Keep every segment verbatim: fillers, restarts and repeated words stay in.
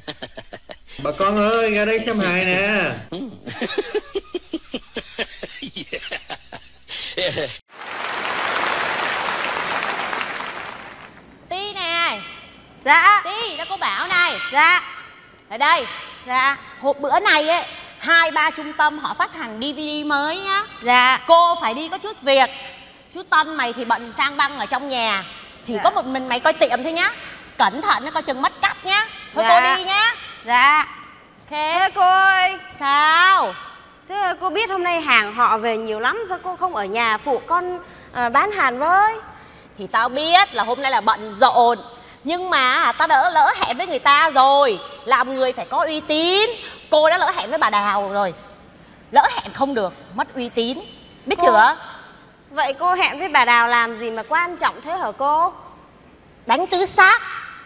Bà con ơi, ra đây xem hài nè. Ti nè. Dạ. Ti, đó cô Bảo này. Dạ. Ở đây. Dạ. Hộp bữa này ấy, hai ba trung tâm họ phát hành đê vê đê mới nhá. Dạ. Cô phải đi có chút việc. Chú Tân mày thì bận sang băng ở trong nhà. Chỉ dạ. có một mình mày coi tiệm thôi nhá. Cẩn thận nó coi chừng mất cắp nhá. Thôi dạ. cô đi nhá. Dạ. Ok. Thế cô ơi. Sao? Thế cô biết hôm nay hàng họ về nhiều lắm, sao cô không ở nhà phụ con uh, bán hàng với? Thì tao biết là hôm nay là bận rộn, nhưng mà tao đã lỡ hẹn với người ta rồi. Làm người phải có uy tín. Cô đã lỡ hẹn với bà Đào rồi. Lỡ hẹn không được, mất uy tín. Biết cô... chưa? Vậy cô hẹn với bà Đào làm gì mà quan trọng thế hả cô? Đánh tứ xác.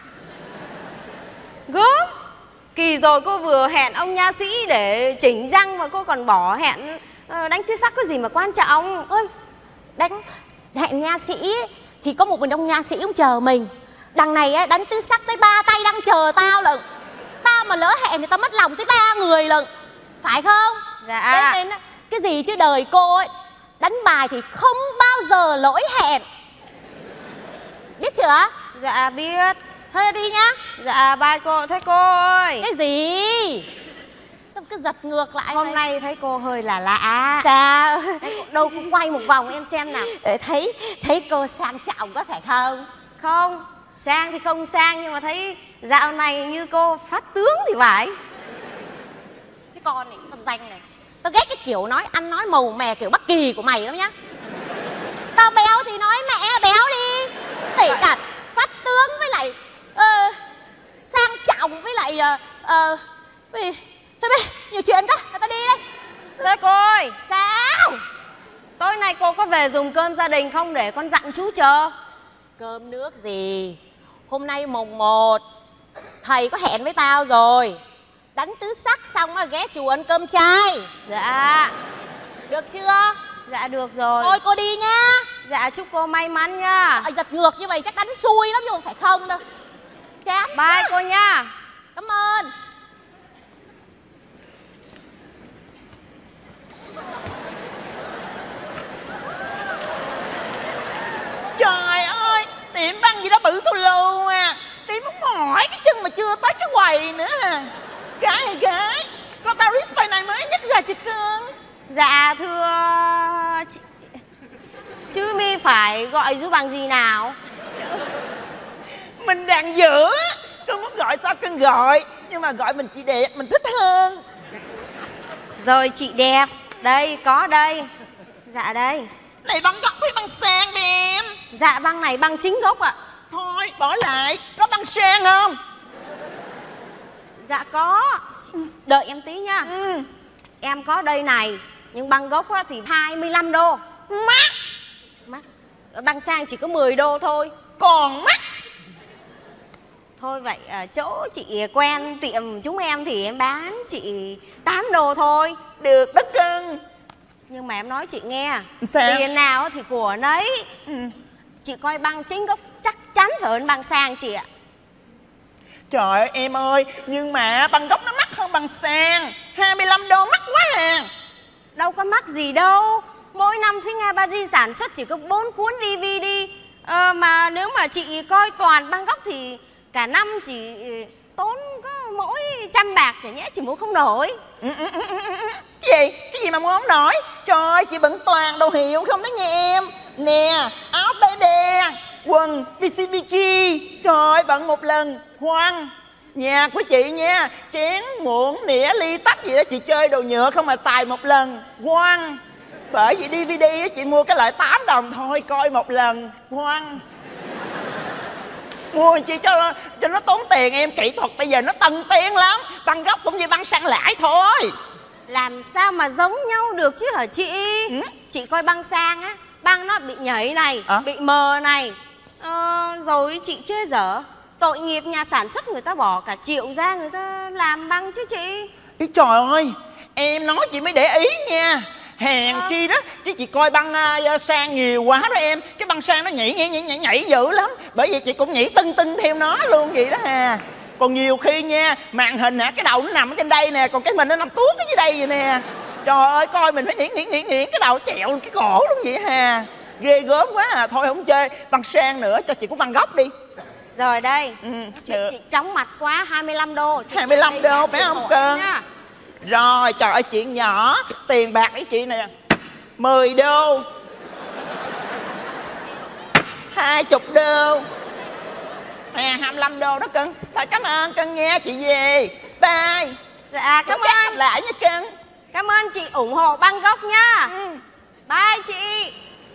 Gớm. Kỳ rồi cô vừa hẹn ông nha sĩ để chỉnh răng mà cô còn bỏ hẹn uh, đánh tứ sắc có gì mà quan trọng. Ôi, đánh hẹn nha sĩ thì có một mình ông nha sĩ ông chờ mình. Đằng này ấy, đánh tứ sắc tới ba tay đang chờ tao lận. Tao mà lỡ hẹn thì tao mất lòng tới ba người lận. Phải không? Dạ. Thế nên cái gì chứ đời cô ấy, đánh bài thì không bao giờ lỗi hẹn. Biết chưa? Dạ biết. Thôi đi nhá. Dạ bye cô. Thế cô ơi. Cái gì? Sao cứ giật ngược lại hôm này? Nay thấy cô hơi là lạ. Sao? Thấy đâu cũng quay một vòng em xem nào. Thấy thấy cô sang trọng có phải không? Không, sang thì không sang, nhưng mà thấy dạo này như cô phát tướng thì phải. Cái con này, con danh này, tao ghét cái kiểu nói ăn nói màu mè kiểu Bắc Kỳ của mày lắm nhá. Tao béo thì nói mẹ béo đi. Tỉ đặt phát tướng với lại uh, sang trọng với lại uh, uh, vì... Thôi bây, nhiều chuyện quá, tao đi đây. Thế cô ơi. Sao? Tối nay cô có về dùng cơm gia đình không để con dặn chú chờ? Cơm nước gì? Hôm nay mùng một, thầy có hẹn với tao rồi. Đánh tứ sắc xong rồi ghé chùa ăn cơm chay. Dạ. Được chưa? Dạ được rồi. Thôi cô đi nhá. Dạ chúc cô may mắn nha. À, giật ngược như vậy chắc đánh xui lắm chứ không phải không đâu. Chát. Bye cô nha. Cảm ơn. Trời ơi, tiệm băng gì đó bự thù lù à. Tiệm muốn mỏi cái chân mà chưa tới cái quầy nữa à. Gái hay gái, có Paris by này mới nhất ra chưa cưng? Dạ thưa chị... Chứ mi phải gọi Du bằng gì nào? Mình đang giữa. Cưng muốn gọi sao cưng gọi. Nhưng mà gọi mình chị đẹp, mình thích hơn. Rồi chị đẹp. Đây, có đây. Dạ đây. Này băng gốc hay băng sen đi em? Dạ băng này băng chính gốc ạ. Thôi bỏ lại. Có băng sen không? Dạ có. Chị... Đợi em tí nha. Ừ. Em có đây này. Nhưng băng gốc á, thì hai mươi lăm đô. Mắc. Mắc. Băng sang chỉ có mười đô thôi. Còn mắc. Thôi vậy à, chỗ chị quen tiệm chúng em thì em bán chị tám đô thôi. Được đó cưng. Nhưng mà em nói chị nghe. Sao? Tiền nào thì của nấy. Ừ. Chị coi băng chính gốc chắc chắn phải hơn băng sang chị ạ. Trời ơi em ơi, nhưng mà băng gốc nó mắc hơn băng sang. Hai mươi lăm đô mắc quá à. Đâu có mắc gì đâu. Mỗi năm Thúy Nga Paris sản xuất chỉ có bốn cuốn đê vê đê. ờ, Mà nếu mà chị coi toàn băng gốc thì cả năm chỉ tốn có mỗi trăm bạc chả nhẽ chị mua không nổi. Ừ, ừ, ừ, ừ, ừ. Cái gì? Cái gì mà mua không nổi? Trời ơi, chị bận toàn đồ hiệu không đó nha em. Nè, áo bé đe, quần bê xê bê giê. Trời ơi, bận một lần hoang. Nhà của chị nha, chén, muỗng, nĩa, ly, tách gì đó chị chơi đồ nhựa không mà xài một lần hoang. Bởi vì đê vê đê chị mua cái loại tám đồng thôi, coi một lần hoang. Mua chi cho cho nó tốn tiền em. Kỹ thuật bây giờ nó tân tiến lắm. Băng gốc cũng như băng sang lãi thôi. Làm sao mà giống nhau được chứ hả chị? Ừ? Chị coi băng sang á, băng nó bị nhảy này, à? Bị mờ này. ờ, Rồi chị chơi dở. Tội nghiệp nhà sản xuất người ta bỏ cả triệu ra người ta làm băng chứ chị. Ý trời ơi, em nói chị mới để ý nha. Hèn à. Chi đó, chứ chị coi băng uh, sang nhiều quá đó em. Cái băng sang nó nhảy nhảy nhảy nhảy, nhảy dữ lắm. Bởi vì chị cũng nhảy tưng tưng theo nó luôn vậy đó hà. Còn nhiều khi nha, màn hình hả, cái đầu nó nằm ở trên đây nè, còn cái mình nó nằm tuốt ở dưới đây vậy nè. Trời ơi, coi mình phải niễn niễn niễn niễn cái đầu trẹo cái cổ luôn vậy hà. Ghê gớm quá à. Thôi không chơi băng sang nữa, cho chị cũng băng góc đi. Rồi đây, ừ, chuyện chị chóng mặt quá, hai mươi lăm đô. Chị hai mươi lăm đô phải không Cơn? Rồi, trời ơi, chuyện nhỏ. Tiền bạc đấy chị nè, mười đô, hai chục đô nè, hai mươi lăm đô đó Cưng. Thôi cảm ơn Cưng nghe, chị về. Bye. Dạ cảm ơn. Lại nha Cưng. Cảm ơn chị ủng hộ băng gốc nha. ừ. Bye chị.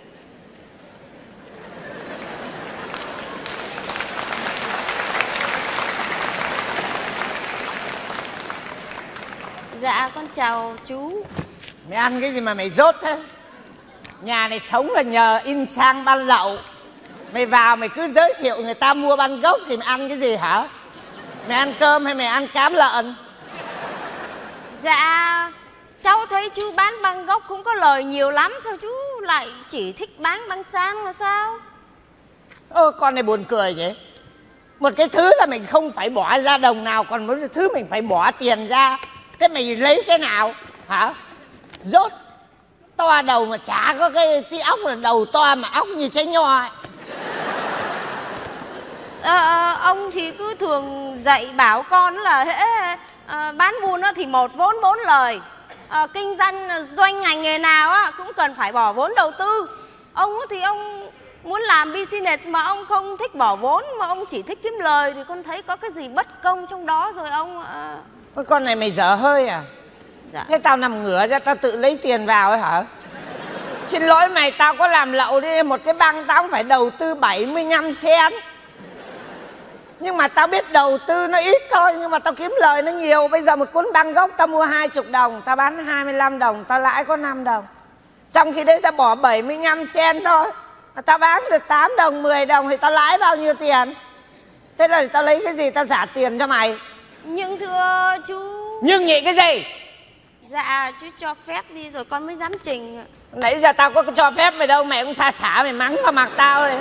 Dạ con chào chú. Mày ăn cái gì mà mày dốt thế? Nhà này sống là nhờ in sang ban lậu. Mày vào mày cứ giới thiệu người ta mua băng gốc thì mày ăn cái gì hả? Mày ăn cơm hay mày ăn cám lợn? Dạ cháu thấy chú bán băng gốc cũng có lời nhiều lắm, sao chú lại chỉ thích bán băng sang là sao? Ơ con này buồn cười vậy. Một cái thứ là mình không phải bỏ ra đồng nào, còn một cái thứ mình phải bỏ tiền ra. Thế mày lấy cái nào hả? Dốt. To đầu mà chả có cái tí óc, là đầu to mà óc như trái nho ấy. À, ông thì cứ thường dạy bảo con là hễ à, bán buôn thì một vốn bốn lời. à, Kinh doanh doanh ngành nghề nào á cũng cần phải bỏ vốn đầu tư. Ông thì ông muốn làm business mà ông không thích bỏ vốn, mà ông chỉ thích kiếm lời, thì con thấy có cái gì bất công trong đó rồi ông à... Cái con này mày dở hơi à? Dạ. Thế tao nằm ngửa ra tao tự lấy tiền vào ấy hả? Xin lỗi mày, tao có làm lậu đi, một cái băng tao cũng phải đầu tư bảy mươi lăm sen. Nhưng mà tao biết đầu tư nó ít thôi, nhưng mà tao kiếm lời nó nhiều. Bây giờ một cuốn băng gốc tao mua hai mươi đồng, tao bán hai mươi lăm đồng, tao lãi có năm đồng. Trong khi đấy tao bỏ bảy mươi lăm sen thôi, mà tao bán được tám đồng, mười đồng thì tao lãi bao nhiêu tiền? Thế là tao lấy cái gì tao trả tiền cho mày? Nhưng thưa chú... Nhưng nhị cái gì? Dạ chú cho phép đi rồi con mới dám trình. Nãy giờ tao có cho phép mày đâu, mày cũng xa xả mày mắng vào mặt tao đấy.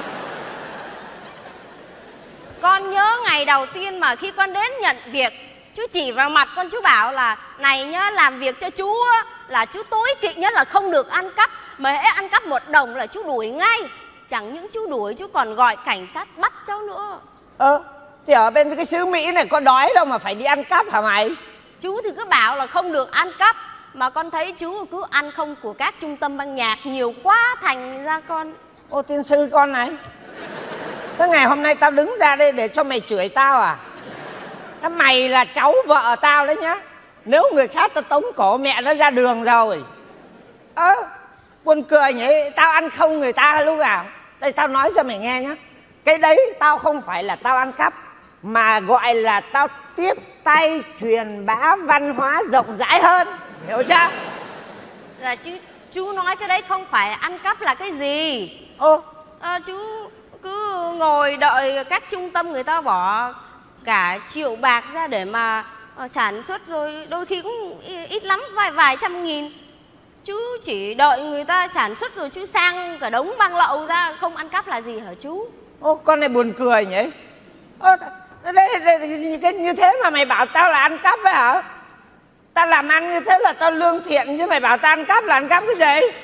Con nhớ ngày đầu tiên mà khi con đến nhận việc, chú chỉ vào mặt con, chú bảo là này nhá, làm việc cho chú á, là chú tối kỵ nhất là không được ăn cắp. Mà hễ ăn cắp một đồng là chú đuổi ngay. Chẳng những chú đuổi, chú còn gọi cảnh sát bắt cháu nữa. Ơ, thì ở bên cái xứ Mỹ này có đói đâu mà phải đi ăn cắp hả mày? Chú thì cứ bảo là không được ăn cắp, mà con thấy chú cứ ăn không của các trung tâm ban nhạc nhiều quá, thành ra con... Ô tiên sư con này, cái ngày hôm nay tao đứng ra đây để cho mày chửi tao à? Thế mày là cháu vợ tao đấy nhá. Nếu người khác tao tống cổ mẹ nó ra đường rồi. Ơ, à, buồn cười nhỉ, tao ăn không người ta lúc nào. Đây tao nói cho mày nghe nhá. Cái đấy tao không phải là tao ăn cắp, mà gọi là tao tiếp tay truyền bá văn hóa rộng rãi hơn. Hiểu chưa? Dạ chứ chú nói cái đấy không phải ăn cắp là cái gì? Ô à, chú cứ ngồi đợi các trung tâm người ta bỏ cả triệu bạc ra để mà uh, sản xuất, rồi đôi khi cũng ít lắm vài vài trăm nghìn. Chú chỉ đợi người ta sản xuất rồi chú sang cả đống băng lậu ra, không ăn cắp là gì hả chú? Ô con này buồn cười nhỉ. Ô, đây, đây, cái như thế mà mày bảo tao là ăn cắp ấy hả? Tao làm ăn như thế là tao lương thiện, chứ mày bảo tao ăn cắp là ăn cắp cái gì?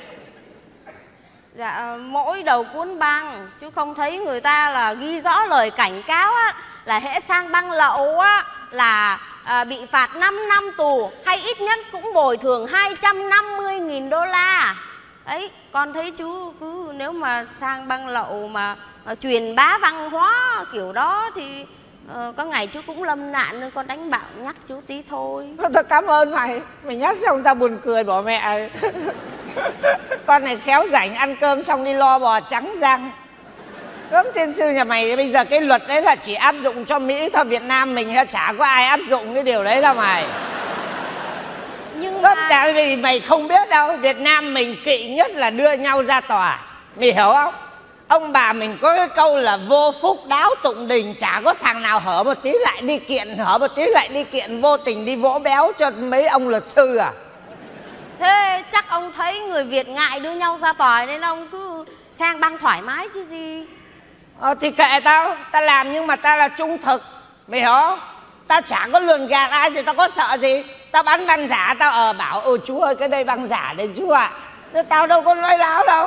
Dạ mỗi đầu cuốn băng chú không thấy người ta là ghi rõ lời cảnh cáo á, là hễ sang băng lậu á là à, bị phạt năm năm tù, hay ít nhất cũng bồi thường hai trăm năm mươi nghìn đô la. Đấy, con thấy chú cứ nếu mà sang băng lậu mà à, truyền bá văn hóa kiểu đó thì à, có ngày chú cũng lâm nạn, nên con đánh bảo nhắc chú tí thôi. Thôi cảm ơn mày, mày nhắc xong tao buồn cười bỏ mẹ. Con này khéo rảnh ăn cơm xong đi lo bò trắng răng. Gớm tiên sư nhà mày, bây giờ cái luật đấy là chỉ áp dụng cho Mỹ thôi, Việt Nam mình chả có ai áp dụng cái điều đấy đâu mày. Nhưng Gớm mà... tại vì mày không biết đâu, Việt Nam mình kỵ nhất là đưa nhau ra tòa. Mày hiểu không? Ông bà mình có cái câu là vô phúc đáo tụng đình, chả có thằng nào hở một tí lại đi kiện, hở một tí lại đi kiện, vô tình đi vỗ béo cho mấy ông luật sư à? Thế chắc ông thấy người Việt ngại đưa nhau ra tòa nên ông cứ sang băng thoải mái chứ gì. Ờ thì kệ tao, tao làm nhưng mà tao là trung thực, mày hiểu không? Tao chả có lường gạt ai thì tao có sợ gì. Tao bán băng giả, tao ờ bảo ồ chú ơi cái đây băng giả đấy chú ạ. À. Tao đâu có nói láo đâu.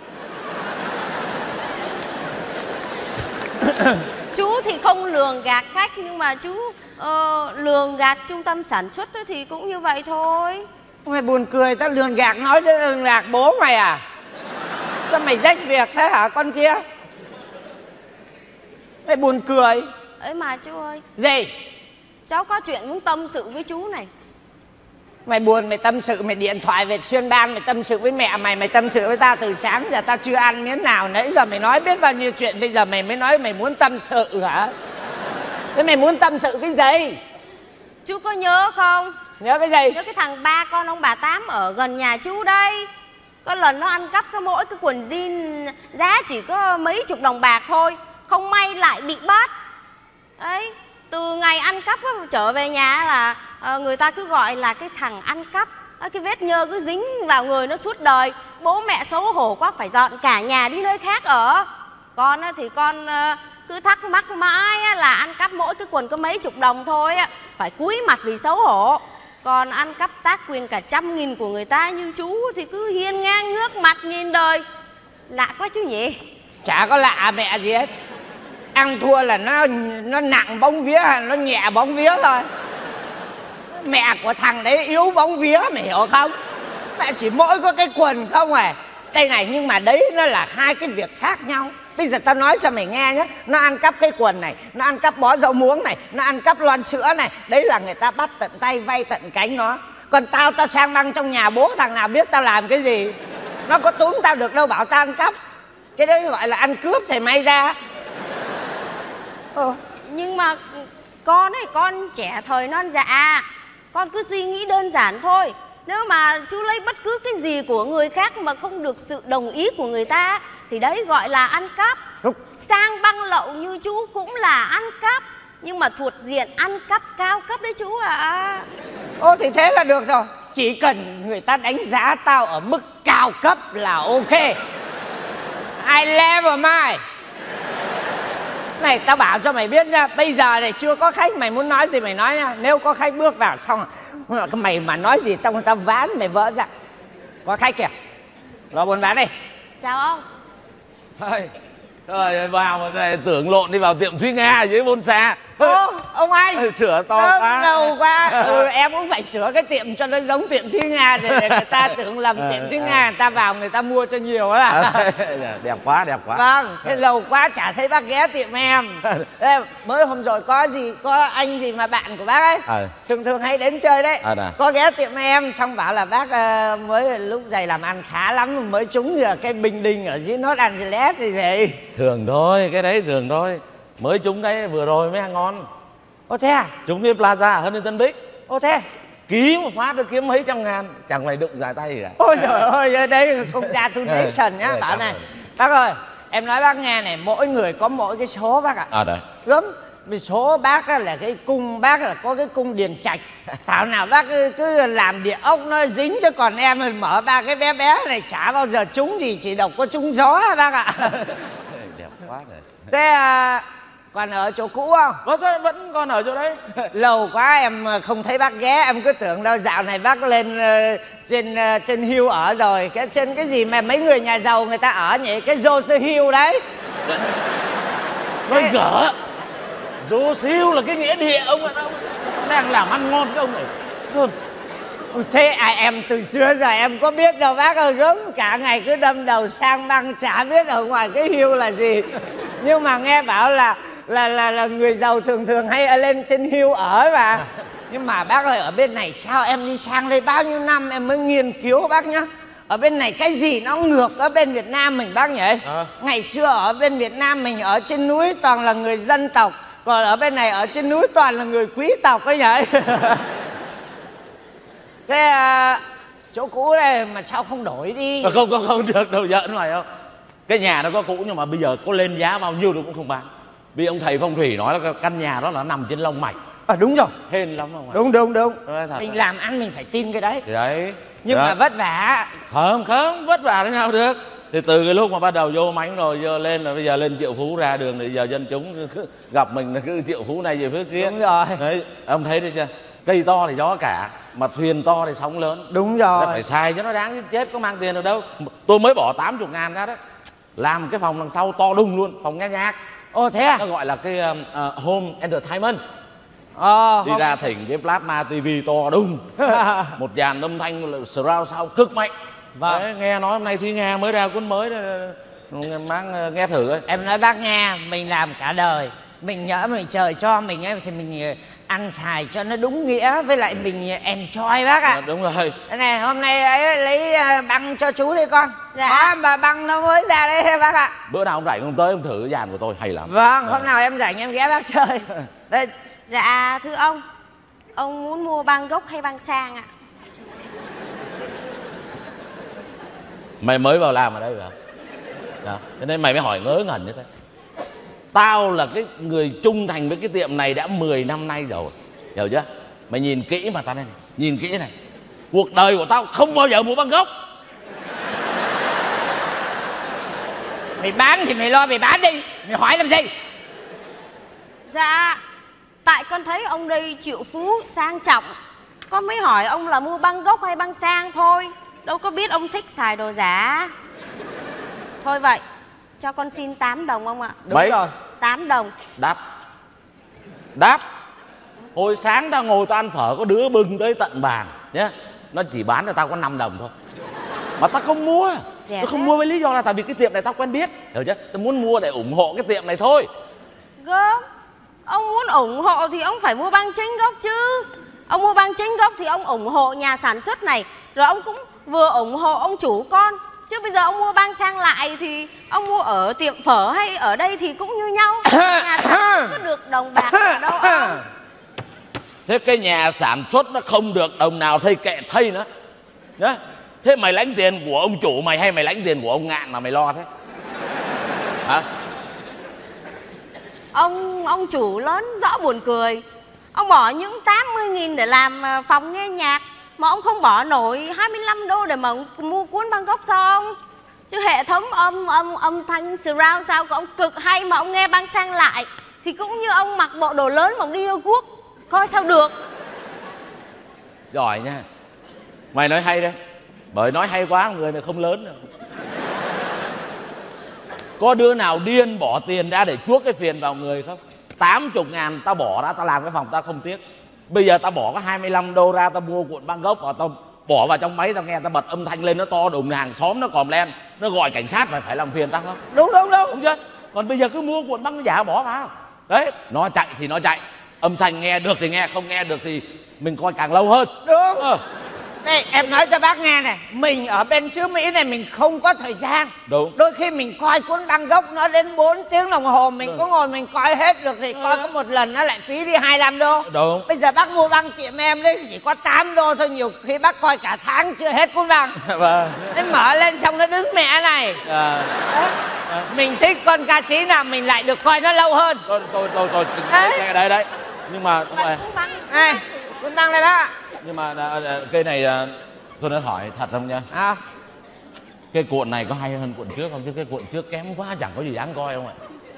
Chú thì không lường gạt khách, nhưng mà chú uh, lường gạt trung tâm sản xuất thì cũng như vậy thôi. Mày buồn cười, tao lường gạt nói chứ lường gạt bố mày à? Sao mày rách việc thế hả con kia? Mày buồn cười. Ấy mà chú ơi. Gì? Cháu có chuyện muốn tâm sự với chú này. Mày buồn mày tâm sự, mày điện thoại về xuyên ban, mày tâm sự với mẹ mày, mày tâm sự với tao từ sáng giờ tao chưa ăn miếng nào. Nãy giờ mày nói biết bao nhiêu chuyện, bây giờ mày mới nói mày muốn tâm sự hả? Thế mày muốn tâm sự cái gì? Chú có nhớ không? Nhớ cái gì? Nhớ cái thằng ba con ông bà Tám ở gần nhà chú đây. Có lần nó ăn cắp cái mỗi cái quần jean giá chỉ có mấy chục đồng bạc thôi, không may lại bị bắt. Đấy, từ ngày ăn cắp trở về nhà là uh, người ta cứ gọi là cái thằng ăn cắp. Cái vết nhơ cứ dính vào người nó suốt đời. Bố mẹ xấu hổ quá phải dọn cả nhà đi nơi khác ở. Con thì con uh, cứ thắc mắc mãi là ăn cắp mỗi cái quần có mấy chục đồng thôi, phải cúi mặt vì xấu hổ. Còn ăn cắp tác quyền cả trăm nghìn của người ta như chú thì cứ hiên ngang ngước mặt nhìn đời. Lạ quá chứ nhỉ? Chả có lạ mẹ gì hết. Ăn thua là nó nó nặng bóng vía hay nó nhẹ bóng vía thôi. Mẹ của thằng đấy yếu bóng vía mày hiểu không? Mẹ chỉ mỗi có cái quần không à. Đây này, nhưng mà đấy nó là hai cái việc khác nhau. Bây giờ tao nói cho mày nghe nhé. Nó ăn cắp cái quần này, nó ăn cắp bó rau muống này, nó ăn cắp lon sữa này. Đấy là người ta bắt tận tay vay tận cánh nó. Còn tao, tao sang băng trong nhà bố thằng nào biết tao làm cái gì. Nó có túm tao được đâu bảo tao ăn cắp. Cái đấy gọi là ăn cướp thì may ra. Ờ. Nhưng mà con ấy, con trẻ thời non dạ, con cứ suy nghĩ đơn giản thôi. Nếu mà chú lấy bất cứ cái gì của người khác mà không được sự đồng ý của người ta thì đấy gọi là ăn cắp. Đúng. Sang băng lậu như chú cũng là ăn cắp, nhưng mà thuộc diện ăn cắp cao cấp đấy chú ạ. À. Ô thì thế là được rồi. Chỉ cần người ta đánh giá tao ở mức cao cấp là ok. I level mine. Này tao bảo cho mày biết nha, bây giờ này chưa có khách, mày muốn nói gì mày nói nha. Nếu có khách bước vào xong rồi mày mà nói gì tao tao ván mày vỡ ra. Có khách kìa, lo buôn bán đi. Chào ông. Thôi, rồi vào mà này tưởng lộn đi vào tiệm Thúy Nga dưới Bôn Sa. Ô, ông anh sửa to Đông quá. Đầu quá. Ừ, em cũng phải sửa cái tiệm cho nó giống tiệm Thúy Nga để người ta tưởng lầm tiệm Thúy Nga, người ta vào người ta mua cho nhiều á. Đẹp quá, đẹp quá. Vâng, thế lâu quá chả thấy bác ghé tiệm em. Thế, mới hôm rồi có gì, có anh gì mà bạn của bác ấy à. thường thường hay đến chơi đấy. à, Có ghé tiệm em xong bảo là bác uh, mới lúc dày làm ăn khá lắm, mới trúng giờ cái bình đình ở dưới Los Angeles thì gì. Thường thôi, cái đấy thường thôi. Mới trúng cái vừa rồi mới ăn ngon. Ô thế à? Trúng cái Plaza hơn Tân Bích. Ô thế. Ký một phát được kiếm mấy trăm ngàn, chẳng phải đụng dài tay gì cả. Ôi trời ơi, đây không ra donation nhá. Bảo này, bác ơi, em nói bác nghe này, mỗi người có mỗi cái số bác ạ. À đấy. Gớm, số bác là cái cung, bác là có cái cung điền trạch. Thảo nào bác cứ, cứ làm địa ốc nó dính, chứ còn em mở ba cái bé bé này chả bao giờ trúng gì, chỉ độc có trúng gió bác ạ. Đẹp quá rồi. Thế à, còn ở chỗ cũ không? Có thôi, vẫn còn ở chỗ đấy. Lâu quá em không thấy bác ghé, em cứ tưởng đâu dạo này bác lên uh, trên uh, trên Hill ở rồi. Cái trên cái gì mà mấy người nhà giàu người ta ở nhỉ? Cái Jose Hill đấy. Nói gỡ. Jose Hill là cái nghĩa địa ông ạ. Đang làm ăn ngon cái ông này luôn. Thế à, em từ xưa giờ em có biết đâu bác ơi, gớm cả ngày cứ đâm đầu sang băng, chả biết ở ngoài cái Hill là gì. Nhưng mà nghe bảo là là là là người giàu thường thường hay ở lên trên Hill ở mà. Nhưng mà bác ơi, ở bên này sao em đi sang đây bao nhiêu năm em mới nghiên cứu bác nhá. Ở bên này cái gì nó ngược ở bên Việt Nam mình bác nhỉ? À. Ngày xưa ở bên Việt Nam mình ở trên núi toàn là người dân tộc, còn ở bên này ở trên núi toàn là người quý tộc ấy nhỉ. Thế à, chỗ cũ này mà sao không đổi đi? À, không không không được đâu, giỡn ngoài không. Cái nhà nó có cũ nhưng mà bây giờ có lên giá bao nhiêu tôi cũng không bán. Vì ông thầy phong thủy nói là căn nhà đó là nằm trên lông mạch. À đúng rồi. Hên lắm không ạ? Đúng đúng đúng. Mình rồi. Làm ăn mình phải tin cái đấy. Thì đấy. Nhưng đó. Mà vất vả. Không không vất vả thế nào được. Thì từ cái lúc mà bắt đầu vô mánh rồi giờ lên là bây giờ lên Triệu Phú ra đường thì giờ dân chúng cứ gặp mình là cứ Triệu Phú này về phía kia. Đúng rồi. Đấy, ông thấy đấy chưa? Cây to thì gió cả, mà thuyền to thì sóng lớn. Đúng rồi. Nó phải xài cho nó đáng chứ, chết có mang tiền được đâu. Tôi mới bỏ tám mươi ngàn ra đấy, làm cái phòng đằng sau to đùng luôn, phòng nghe nhạc. Ồ thế à? Nó gọi là cái uh, home entertainment. Ờ, Đi không... ra thỉnh cái plasma tivi to đùng, một dàn âm thanh surround sound cực mạnh. Vâng. Đấy, nghe nói hôm nay Thúy Nga mới ra cuốn mới đó, mang nghe thử ấy. Em nói bác nghe, mình làm cả đời, mình nhớ mình trời cho mình ấy thì mình ăn xài cho nó đúng nghĩa, với lại mình enjoy bác ạ. À, đúng rồi. Đây này, hôm nay ấy, lấy băng cho chú đi con. Dạ. Đó, mà băng nó mới ra đấy bác ạ. Bữa nào ông rảnh ông tới ông thử cái dàn của tôi hay lắm. Vâng, hôm nào em rảnh em ghé bác chơi. Đây. Dạ thưa ông, ông muốn mua băng gốc hay băng sang ạ? Mày mới vào làm ở đây phải không? Đó. Cho nên mày mới hỏi ngớ ngẩn như thế. Tao là cái người trung thành với cái tiệm này đã mười năm nay rồi, hiểu chưa? Mày nhìn kỹ mà tao đây này, nhìn kỹ này. Cuộc đời của tao không bao giờ mua băng gốc. Mày bán thì mày lo mày bán đi, mày hỏi làm gì? Dạ, tại con thấy ông đây triệu phú sang trọng, con mới hỏi ông là mua băng gốc hay băng sang thôi. Đâu có biết ông thích xài đồ giả. Thôi vậy, cho con xin tám đồng ông ạ. Đúng Mấy? rồi. tám đồng. Đắt. Đắt. Hồi sáng tao ngồi tao ăn phở có đứa bưng tới tận bàn nhá. Nó chỉ bán cho tao có năm đồng thôi. Mà tao không mua. Rẻ Tao không thế. mua với lý do là tại vì cái tiệm này tao quen biết, hiểu chưa? Tao muốn mua để ủng hộ cái tiệm này thôi. Gớm, ông muốn ủng hộ thì ông phải mua băng chính gốc chứ. Ông mua băng chính gốc thì ông ủng hộ nhà sản xuất này, rồi ông cũng vừa ủng hộ ông chủ con. Chứ bây giờ ông mua băng sang lại thì ông mua ở tiệm phở hay ở đây thì cũng như nhau. Nhà sản xuất có được đồng bạc ở đâu ông? Thế cái nhà sản xuất nó không được đồng nào thây kệ thây nữa nhá. Thế mày lãnh tiền của ông chủ mày hay mày lãnh tiền của ông Ngạn mà mày lo thế hả? Ông ông chủ lớn rõ buồn cười. Ông bỏ những tám mươi nghìn để làm phòng nghe nhạc, mà ông không bỏ nổi hai mươi lăm đô để mà mua cuốn băng gốc sao ông? Chứ hệ thống âm âm âm thanh surround sao của ông cực hay, mà ông nghe băng sang lại thì cũng như ông mặc bộ đồ lớn mà ông đi đâu guốc, coi sao được. Giỏi nha. Mày nói hay đấy. Bởi nói hay quá người này không lớn đâu. Có đứa nào điên bỏ tiền ra để chuốc cái phiền vào người không? Tám chục ngàn tao bỏ ra, tao làm cái phòng tao không tiếc. Bây giờ tao bỏ có hai mươi lăm đô ra, tao mua cuộn băng gốc và tao bỏ vào trong máy, tao nghe tao bật âm thanh lên nó to đùng, hàng xóm nó còm len, nó gọi cảnh sát, phải phải làm phiền tao không? Đúng đúng đúng. Đúng chưa? Còn bây giờ cứ mua cuộn băng giả bỏ vào. Đấy, nó chạy thì nó chạy, âm thanh nghe được thì nghe, không nghe được thì mình coi càng lâu hơn. Đúng. Ờ. Đây em nói cho bác nghe này, mình ở bên xứ Mỹ này mình không có thời gian. Đúng. Đôi khi mình coi cuốn băng gốc nó đến bốn tiếng đồng hồ, mình Đúng. có ngồi mình coi hết được thì coi có một lần nó lại phí đi hai mươi lăm đô. Đúng. Bây giờ bác mua băng tiệm em đấy chỉ có tám đô thôi, nhiều khi bác coi cả tháng chưa hết cuốn băng. Vâng. Nó mở lên xong nó đứng mẹ này. À. Đấy. Mình thích con ca sĩ nào mình lại được coi nó lâu hơn. Tôi tôi tôi tôi Đấy. cái đấy đấy. Nhưng mà không phải. Cuốn băng. Này, cuốn băng này bác ạ. Nhưng mà à, à, cây này à, tôi nói hỏi thật không nha. À. Cái cuộn này có hay hơn cuộn trước không? Chứ cái cuộn trước kém quá chẳng có gì đáng coi không ạ?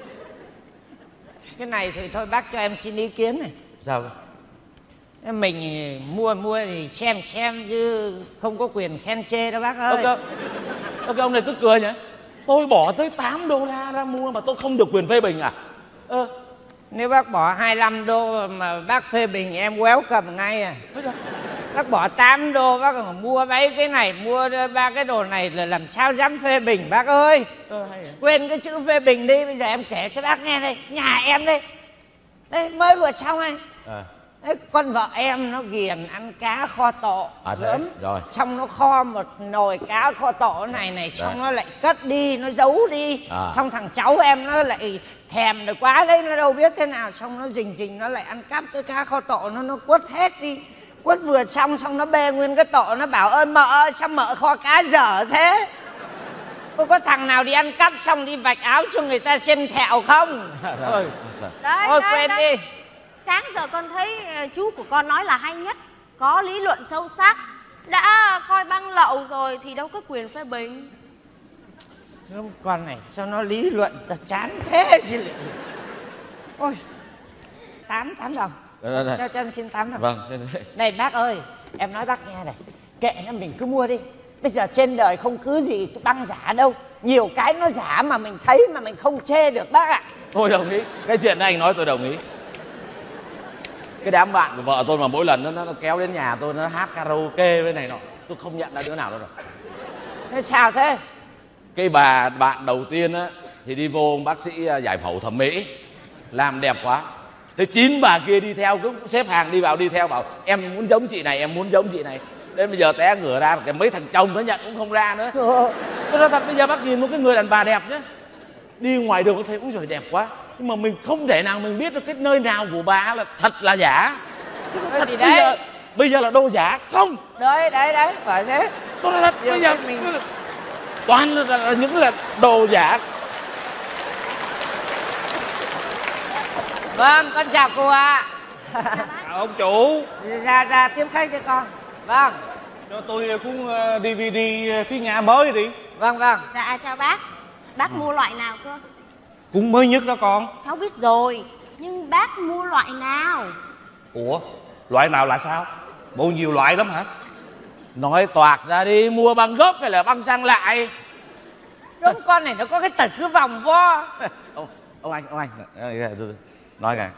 Cái này thì thôi bác cho em xin ý kiến này. Sao? Mình mua mua thì xem xem chứ không có quyền khen chê đâu bác ơi. Ơ cái ông này tức cười nhỉ? Tôi bỏ tới tám đô la ra mua mà tôi không được quyền phê bình à? Ơ. Nếu bác bỏ hai mươi lăm đô mà bác phê bình em quéo cầm ngay à. Bác bỏ tám đô bác còn mua mấy cái này, mua ba cái đồ này là làm sao dám phê bình bác ơi. Ờ, hay à? Quên cái chữ phê bình đi, bây giờ em kể cho bác nghe đây. Nhà em đây, đây mới vừa xong đây. À. Đấy, con vợ em nó ghiền ăn cá kho tộ À, thế. lắm. Rồi. Xong nó kho một nồi cá kho tộ này này, xong Đấy. nó lại cất đi, nó giấu đi. À. Xong thằng cháu em nó lại thèm được quá đấy, nó đâu biết thế nào, xong nó rình rình nó lại ăn cắp cái cá kho tộ, nó nó quất hết đi. Quất vừa xong xong nó bê nguyên cái tộ, nó bảo ơi mợ ơi sao mợ kho cá dở thế. Có có thằng nào đi ăn cắp xong đi vạch áo cho người ta xem thẹo không? Ôi, Đấy, Thôi đấy, quên đấy. đi. Sáng giờ con thấy ờ, chú của con nói là hay nhất, có lý luận sâu sắc. Đã coi băng lậu rồi thì đâu có quyền phê bình. Con này sao nó lý luận ta chán thế chứ lại. Ôi, tám tám đồng. Đây, đây. Cho, cho em xin tám đồng. Vâng. Này bác ơi, em nói bác nghe này, kệ nó mình cứ mua đi. Bây giờ trên đời không cứ gì băng giả đâu, nhiều cái nó giả mà mình thấy mà mình không chê được bác ạ. Tôi đồng ý, cái chuyện này anh nói tôi đồng ý. Cái đám bạn của vợ tôi mà mỗi lần nó, nó kéo đến nhà tôi nó hát karaoke với này nọ, tôi không nhận ra đứa nào đâu rồi. Thế sao thế? Cái bà bạn đầu tiên á thì đi vô bác sĩ giải phẫu thẩm mỹ, làm đẹp quá. Thế chín bà kia đi theo cũng xếp hàng đi vào đi theo, bảo em muốn giống chị này, em muốn giống chị này. Đến bây giờ té ngửa ra cái mấy thằng chồng nó nhận cũng không ra nữa. Tôi nói thật, bây giờ bác nhìn một cái người đàn bà đẹp nhá, đi ngoài đường có thấy úi giời đẹp quá, nhưng mà mình không thể nào mình biết được cái nơi nào của bà là thật là giả. Thật gì bây đấy? giờ bây giờ là đồ giả không? Đấy đấy đấy, phải thế. Tôi nói thật, bây giờ mình toàn là, là những là đồ giả. Vâng, con chào cô ạ. Chào ông chủ. Dạ dạ, tiếp khách cho con. Vâng. Cho tôi cuốn đê vê đê Thúy Nga mới đi. Vâng vâng. Dạ chào bác. Bác mua loại nào cơ? Cuốn mới nhất đó con. Cháu biết rồi, nhưng bác mua loại nào? Ủa, loại nào là sao? Bộ nhiều loại lắm hả? Nói toạc ra đi, mua băng gốc hay là băng sang lại? Đúng, con này nó có cái tật cứ vòng vo. Ông, ông anh, ông anh, nói cả.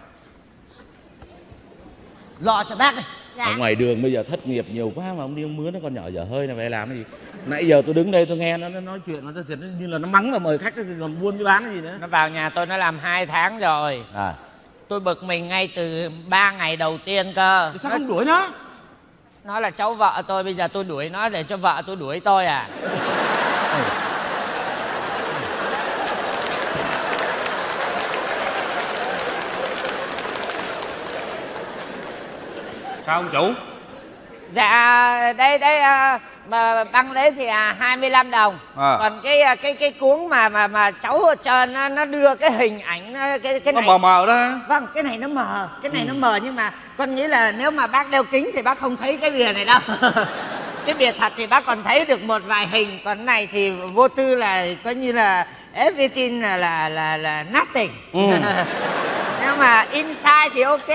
Lo cho bác này. Dạ. Ở ngoài đường bây giờ thất nghiệp nhiều quá mà ông đi ông mướn nó con nhỏ dở hơi này về làm cái gì? Nãy giờ tôi đứng đây tôi nghe nó, nó nói chuyện, nó thiệt như là nó mắng và mời khách còn buôn cái bán cái gì nữa. Nó vào nhà tôi nó làm hai tháng rồi. À. Tôi bực mình ngay từ ba ngày đầu tiên cơ. Thì sao không đuổi nó? Nó là cháu vợ tôi, bây giờ tôi đuổi nó để cho vợ tôi đuổi tôi à? Sao ông chủ? Dạ đây đây mà băng đấy thì à, hai mươi lăm đồng. À. Còn cái cái cái cuốn mà mà mà cháu ở trên nó, nó đưa cái hình ảnh nó, cái cái nó này mờ mờ đó. Vâng, cái này nó mờ, cái này ừ. nó mờ, nhưng mà con nghĩ là nếu mà bác đeo kính thì bác không thấy cái bìa này đâu. Cái bìa thật thì bác còn thấy được một vài hình, còn này thì vô tư là coi như là everything là là là, là nothing. Ừ. Nhưng mà inside thì ok.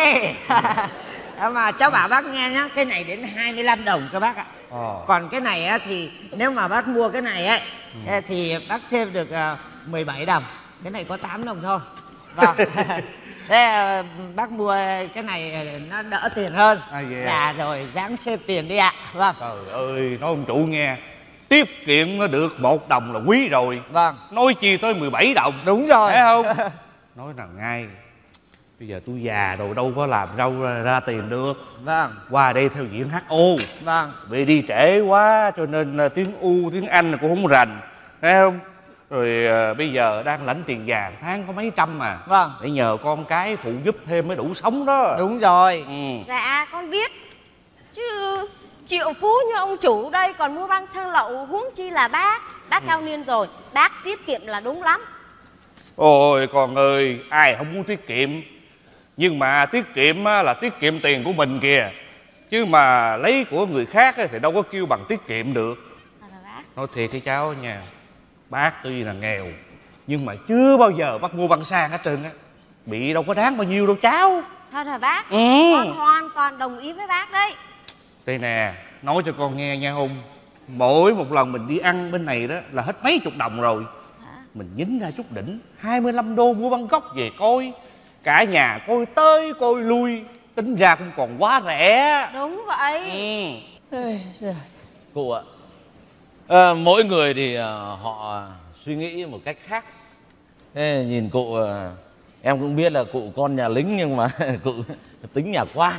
Mà cháu bảo bác nghe nhá, cái này đến hai mươi lăm đồng các bác ạ. Ờ. Còn cái này á, thì nếu mà bác mua cái này ấy ừ. thì bác save được uh, mười bảy đồng. Cái này có tám đồng thôi. Vâng. Thế uh, bác mua cái này nó đỡ tiền hơn. À, yeah. Dạ rồi, dáng save tiền đi ạ. Vâng. Trời ơi, nói ông chủ nghe, tiết kiệm nó được một đồng là quý rồi. Vâng. Nói chi tới mười bảy đồng. Đúng rồi. Thấy không? Nói nào ngay, bây giờ tôi già rồi đâu có làm đâu ra, ra tiền được. Vâng. Qua đây theo diện hát o. Vâng. Vì đi trễ quá cho nên tiếng U, tiếng Anh cũng không rành. Thấy không? Rồi à, bây giờ đang lãnh tiền vàng tháng có mấy trăm mà. Vâng. Để nhờ con cái phụ giúp thêm mới đủ sống đó. Đúng rồi. Ừ. Dạ con biết. Chứ triệu phú như ông chủ đây còn mua băng sang lậu, huống chi là bác. Bác ừ. cao niên rồi, bác tiết kiệm là đúng lắm. Ôi con ơi, ai không muốn tiết kiệm. Nhưng mà tiết kiệm là tiết kiệm tiền của mình kìa. Chứ mà lấy của người khác thì đâu có kêu bằng tiết kiệm được. Nói thiệt với cháu nha, bác tuy là nghèo nhưng mà chưa bao giờ bác mua băng sang hết trơn á. Bị đâu có đáng bao nhiêu đâu cháu. Thật hả bác? Ừ. Con hoàn toàn đồng ý với bác đấy. Đây nè, nói cho con nghe nha Hùng. Mỗi một lần mình đi ăn bên này đó là hết mấy chục đồng rồi. Hả? Mình nhín ra chút đỉnh, hai mươi lăm đô mua băng gốc về coi. Cả nhà coi tới coi lui, tính ra cũng còn quá rẻ. Đúng vậy. Ừ. Cụ ạ, à, mỗi người thì uh, họ suy nghĩ một cách khác. Thế nhìn cụ, uh, em cũng biết là cụ con nhà lính nhưng mà cụ tính nhà quan.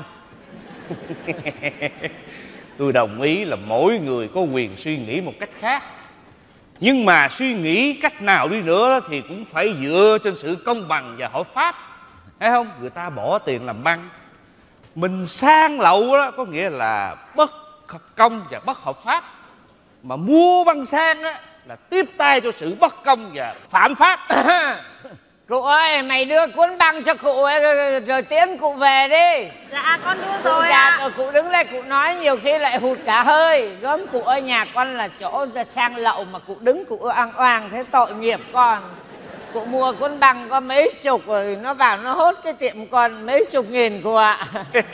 Tôi đồng ý là mỗi người có quyền suy nghĩ một cách khác. Nhưng mà suy nghĩ cách nào đi nữa thì cũng phải dựa trên sự công bằng và hợp pháp. Thấy không? Người ta bỏ tiền làm băng, mình sang lậu đó có nghĩa là bất công và bất hợp pháp. Mà mua băng sang á là tiếp tay cho sự bất công và phạm pháp. Cụ ơi, mày đưa cuốn băng cho cụ ấy, rồi, rồi tiễn cụ về đi. Dạ con đưa Cụ rồi già ạ. rồi cụ đứng đây cụ nói nhiều khi lại hụt cả hơi. Gớm cụ ơi, nhà con là chỗ sang lậu mà cụ đứng cụ oang oang thế tội nghiệp con. Cụ mua cuốn băng có mấy chục rồi nó vào nó hốt cái tiệm con mấy chục nghìn cụ ạ.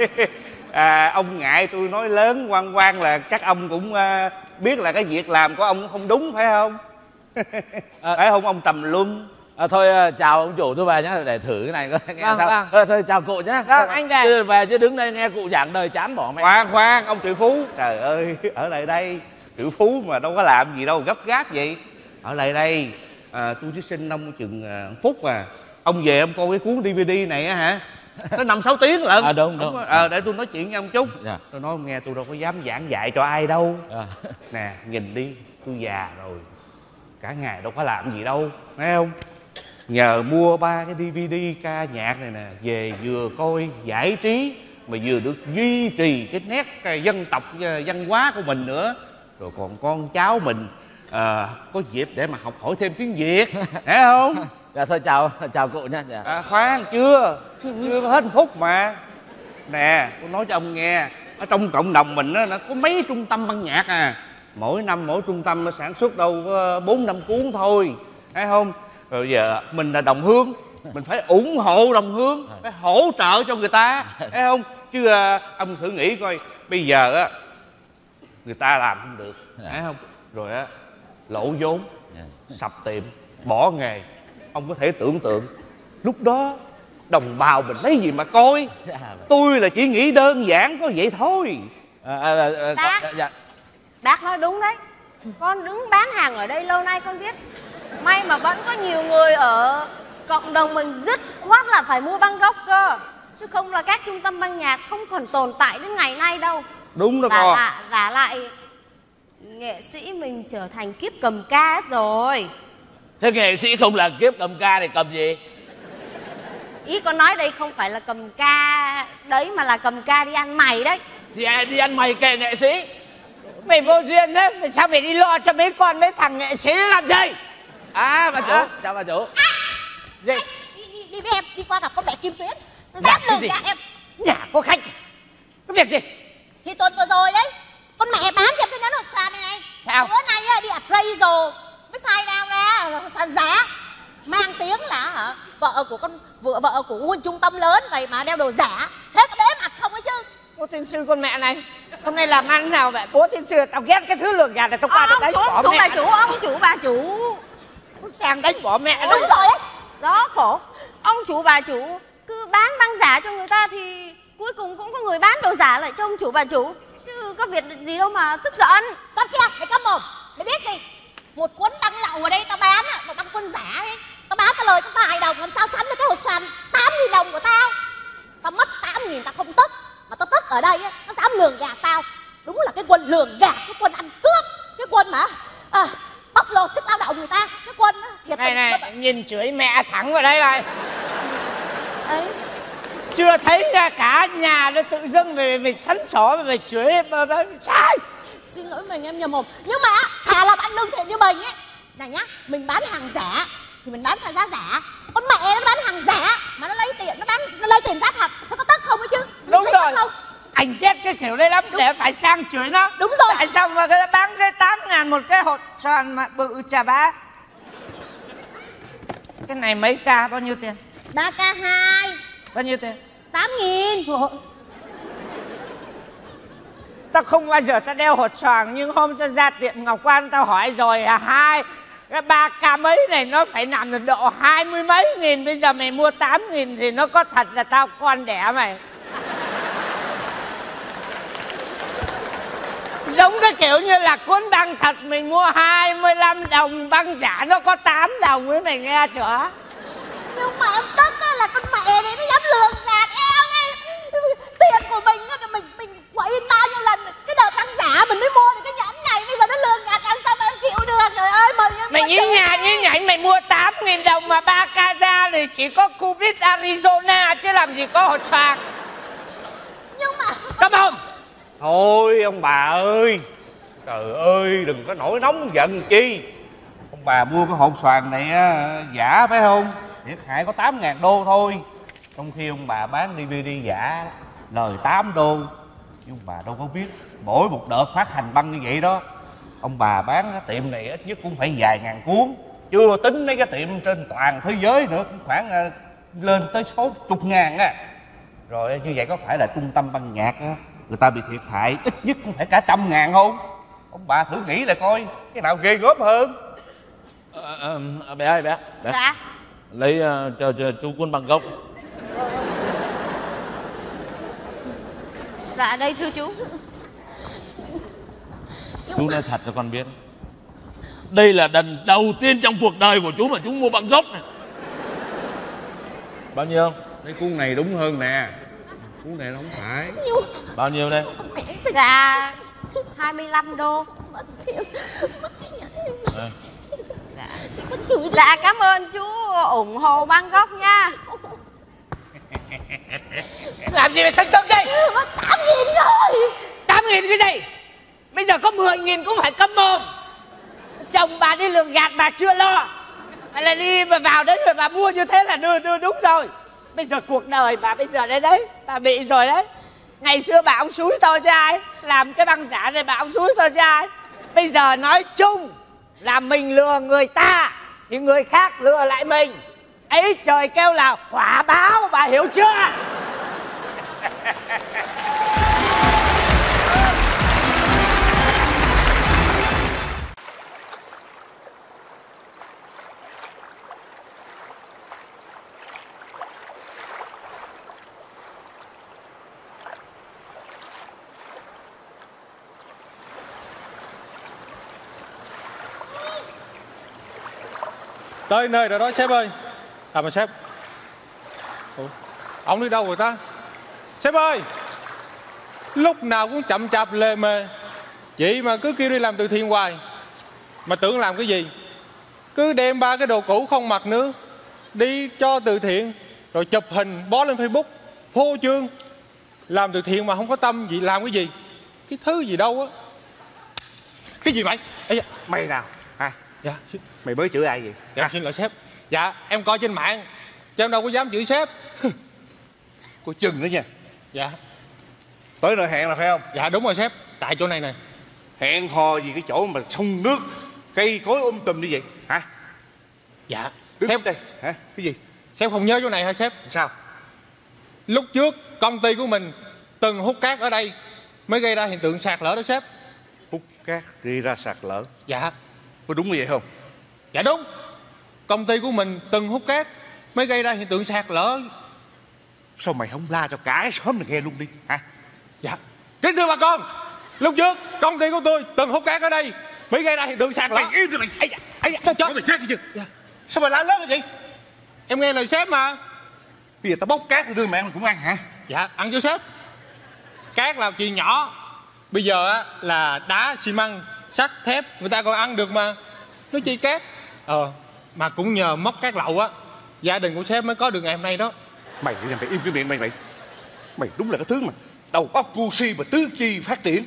À, ông ngại tôi nói lớn quan quan là chắc ông cũng uh, biết là cái việc làm của ông không đúng phải không? À, phải không ông Tầm Luân? À, thôi chào ông chủ, tôi về nhá, để thử cái này coi nghe Vâng, sao. vâng. Thôi, thôi chào cụ nhá. Vâng, anh về. Chứ về chứ đứng đây nghe cụ giảng đời chán bỏ mẹ. Khoan khoan ông Triệu Phú, trời ơi, ở lại đây Triệu Phú mà đâu có làm gì đâu gấp gáp vậy. Ở lại đây, à, tôi chỉ xin ông chừng uh, phút à. Ông về ông coi cái cuốn đê vê đê này á hả? Nó năm sáu tiếng lận. À đúng đúng. À, để tôi nói chuyện với ông chút. Dạ. Tôi nói ông nghe, tôi đâu có dám giảng dạy cho ai đâu. À. Nè, nhìn đi, tôi già rồi, cả ngày đâu có làm gì đâu, thấy không? Nhờ mua ba cái đê vê đê ca nhạc này nè, về vừa coi giải trí mà vừa được duy trì cái nét cái dân tộc văn hóa của mình nữa, rồi còn con cháu mình à, có dịp để mà học hỏi thêm tiếng Việt, thấy không? Dạ thôi chào chào cụ nhá. Dạ. À, khoan chưa chưa có hết một phút mà. Nè tôi nói cho ông nghe, ở trong cộng đồng mình á, nó có mấy trung tâm ban nhạc à, mỗi năm mỗi trung tâm nó sản xuất đâu có bốn năm cuốn thôi, thấy không? Rồi giờ mình là đồng hương, mình phải ủng hộ đồng hương, phải hỗ trợ cho người ta, thấy không? Chứ à, ông thử nghĩ coi, bây giờ á người ta làm không được, thấy không? Rồi á lỗ vốn, sập tiệm, bỏ nghề. Ông có thể tưởng tượng lúc đó đồng bào mình lấy gì mà coi. Tôi là chỉ nghĩ đơn giản có vậy thôi. À, à, à, à, Bác. dạ, dạ. Bác nói đúng đấy. Con đứng bán hàng ở đây lâu nay con biết. May mà vẫn có nhiều người ở cộng đồng mình dứt khoát là phải mua băng gốc cơ. Chứ không là các trung tâm băng nhạc không còn tồn tại đến ngày nay đâu. Đúng đó và con. Và, và lại nghệ sĩ mình trở thành kiếp cầm ca rồi. Thế nghệ sĩ không là kiếp cầm ca thì cầm gì? Ý con nói đây không phải là cầm ca đấy, mà là cầm ca đi ăn mày đấy. Thì đi ăn mày kệ nghệ sĩ. Mày vô duyên đấy, mày sao mày đi lo cho mấy con mấy thằng nghệ sĩ làm gì? À bà chủ, à? chào bà chủ. Gì? Đi, đi, đi với em, đi qua gặp con mẹ Kim Tuyến. Nó dám lừa gạt em. Nhà có khách. Có việc gì? Thì tuần vừa rồi đấy, con mẹ bán cho em cái nhẫn hột xoàn này này. Sao? Bữa nay á, đi appraisal mới phai đao ra là hột xoàn giá. Mang tiếng là hả, vợ của con vợ vợ của quân trung tâm lớn vậy mà đeo đồ giả. Thế có bế mặt không ấy chứ? Cô tiên sư con mẹ này, hôm nay làm ăn nào vậy? Bố tiên sư, tao ghét cái thứ lừa gạt này, tao qua tao đánh bỏ chủ mẹ. bà chủ, ông chủ bà chủ. Sang đánh bỏ mẹ Đúng rồi đấy. Gió khổ. Ông chủ bà chủ cứ bán băng giả cho người ta thì cuối cùng cũng có người bán đồ giả lại cho ông chủ bà chủ. Chứ có việc gì đâu mà tức giận. Con kia, mày câm mồm. Mày biết gì? Một cuốn băng lậu ở đây tao bán á, một băng quân giả ấy. Tao bán tao lời có vài đồng, làm sao sánh được cái hột xoàn tám nghìn đồng của tao. Tao mất tám nghìn tao không tức. Mà tao tức ở đây á, nó dám lường gạt tao. Đúng là cái quân lường gạt, cái quân ăn cướp. Cái quân mà à, bóc lột sức lao động người ta. Cái quân á, thiệt này này, tình, nhìn chửi mẹ thẳng vào đây này. ấy. Chưa thấy cả nhà nó tự dưng về mình sắn sỏ về chửi mà nó sai. Xin lỗi mình em nhầm mồm. Nhưng mà thà làm ăn lương thiện như mình ấy. Này nhá, mình bán hàng giả thì mình bán phải giá giả. Con mẹ nó bán hàng giả mà nó lấy tiền, nó bán nó lấy tiền giá thật. Nó có tức không ấy chứ? Mình Đúng rồi. không? Anh ghét cái kiểu đây lắm. Đúng. Để phải sang chửi nó. Đúng rồi. Tại sao mà cái bán cái tám ngàn một cái hột xoàn mà bự chà bá. Cái này mấy ca bao nhiêu tiền? ba k hai. Bao nhiêu tiền? tám nghìn. Tao không bao giờ tao đeo hột xoàn, nhưng hôm tao ra tiệm Ngọc Quan tao hỏi rồi à, hai cái ba ca mấy này nó phải nằm ở độ hai mươi mấy nghìn. Bây giờ mày mua tám nghìn thì nó có thật là tao con đẻ mày. Giống cái kiểu như là cuốn băng thật mình mua hai mươi lăm đồng, băng giả nó có tám đồng ấy, mày nghe chưa? Nhưng mà em tức á là con mẹ này nó dám lường gạt em ấy. Tiền của mình á, mình mình quậy bao nhiêu lần. Cái đợt băng giả mình mới mua được cái nhẫn này. Bây giờ nó lường gạt làm sao mà em chịu được. Trời ơi mình em mày nhí nhà nhí nhảnh, mày mua tám nghìn đồng mà ba ca ra thì chỉ có Cubit Arizona chứ làm gì có hột xoàn. Nhưng mà Come on. Thôi ông bà ơi, trời ơi đừng có nổi nóng giận chi. Ông bà mua cái hột xoàn này á, giả phải không? thiệt hại có tám ngàn đô thôi. Trong khi ông bà bán đê vê đê giả lời tám đô. Nhưng ông bà đâu có biết mỗi một đợt phát hành băng như vậy đó, ông bà bán cái tiệm này ít nhất cũng phải vài ngàn cuốn. Chưa tính mấy cái tiệm trên toàn thế giới nữa cũng khoảng uh, lên tới số chục ngàn á. Rồi như vậy có phải là trung tâm băng nhạc á, người ta bị thiệt hại ít nhất cũng phải cả trăm ngàn không? Ông bà thử nghĩ lại coi cái nào ghê gớm hơn. à, à, Bé ơi bé, bé. Dạ. Lấy uh, cho, cho chú cuốn băng gốc. Dạ đây thưa chú. Chú nói thật cho con biết, đây là lần đầu tiên trong cuộc đời của chú mà chú mua băng gốc này. Bao nhiêu? Cái cuốn này đúng hơn nè. Cuốn này nó không phải. Bao nhiêu đây? Dạ hai mươi lăm đô. À. Dạ. Dạ cảm ơn chú ủng hộ băng gốc nha. Làm gì mà tưng tưng đây? Tám nghìn rồi. Tám nghìn cái gì? Bây giờ có mười nghìn cũng phải câm mồm. Chồng bà đi lường gạt bà chưa lo, bà lại đi mà vào đấy rồi bà mua như thế là đưa đưa đúng rồi. Bây giờ cuộc đời bà bây giờ đấy đấy, bà bị rồi đấy. Ngày xưa bà ông xúi tôi cho ai? Làm cái băng giả này bà ông xúi tôi cho ai? Bây giờ nói chung là mình lừa người ta thì người khác lừa lại mình. Ấy trời kêu là quả báo, bà hiểu chưa? Tới nơi rồi đó sếp ơi. À mà sếp, ủa, ông đi đâu rồi ta? Sếp ơi, lúc nào cũng chậm chạp lề mề, vậy mà cứ kêu đi làm từ thiện hoài. Mà tưởng làm cái gì? Cứ đem ba cái đồ cũ không mặc nữa, đi cho từ thiện, rồi chụp hình bó lên Facebook, phô trương. Làm từ thiện mà không có tâm gì làm cái gì? Cái thứ gì đâu á. Cái gì vậy? Ê da. Mày nào? Hả? Dạ. Mày mới chửi ai vậy? Dạ à. Xin lỗi sếp. Dạ em coi trên mạng chứ em đâu có dám chửi sếp. Coi chừng đó nha. Dạ. Tới nơi hẹn là phải không? Dạ đúng rồi sếp. Tại chỗ này nè. Hẹn hò gì cái chỗ mà sông nước cây cối um tùm như vậy hả? Dạ. Đứng sếp đây hả? Cái gì? Sếp không nhớ chỗ này hả sếp? Sao? Lúc trước công ty của mình từng hút cát ở đây mới gây ra hiện tượng sạt lở đó sếp. Hút cát gây ra sạt lở? Dạ. Có đúng như vậy không? Dạ đúng. Công ty của mình từng hút cát mới gây ra hiện tượng sạt lở. Sao mày không la cho cả cái xóm này nghe luôn đi hả? Dạ. Kính thưa bà con, lúc trước công ty của tôi từng hút cát ở đây mới gây ra hiện tượng sạt lở. Mày im rồi mày. Ây da, ây da, chết. Mày chết chưa? Dạ. Sao mày la lớn vậy? Em nghe lời sếp mà. Bây giờ tao bốc cát rồi đưa mẹ mày cũng ăn hả? Dạ ăn cho sếp. Cát là chuyện nhỏ. Bây giờ á là đá, xi măng, sắt, thép người ta còn ăn được mà. Nói chi cát. Ờ mà cũng nhờ móc cát lậu á, gia đình của sếp mới có được ngày hôm nay đó. Mày đi làm mày im cái miệng mày mày. Mày đúng là cái thứ mà đầu óc ngu si mà tứ chi phát triển.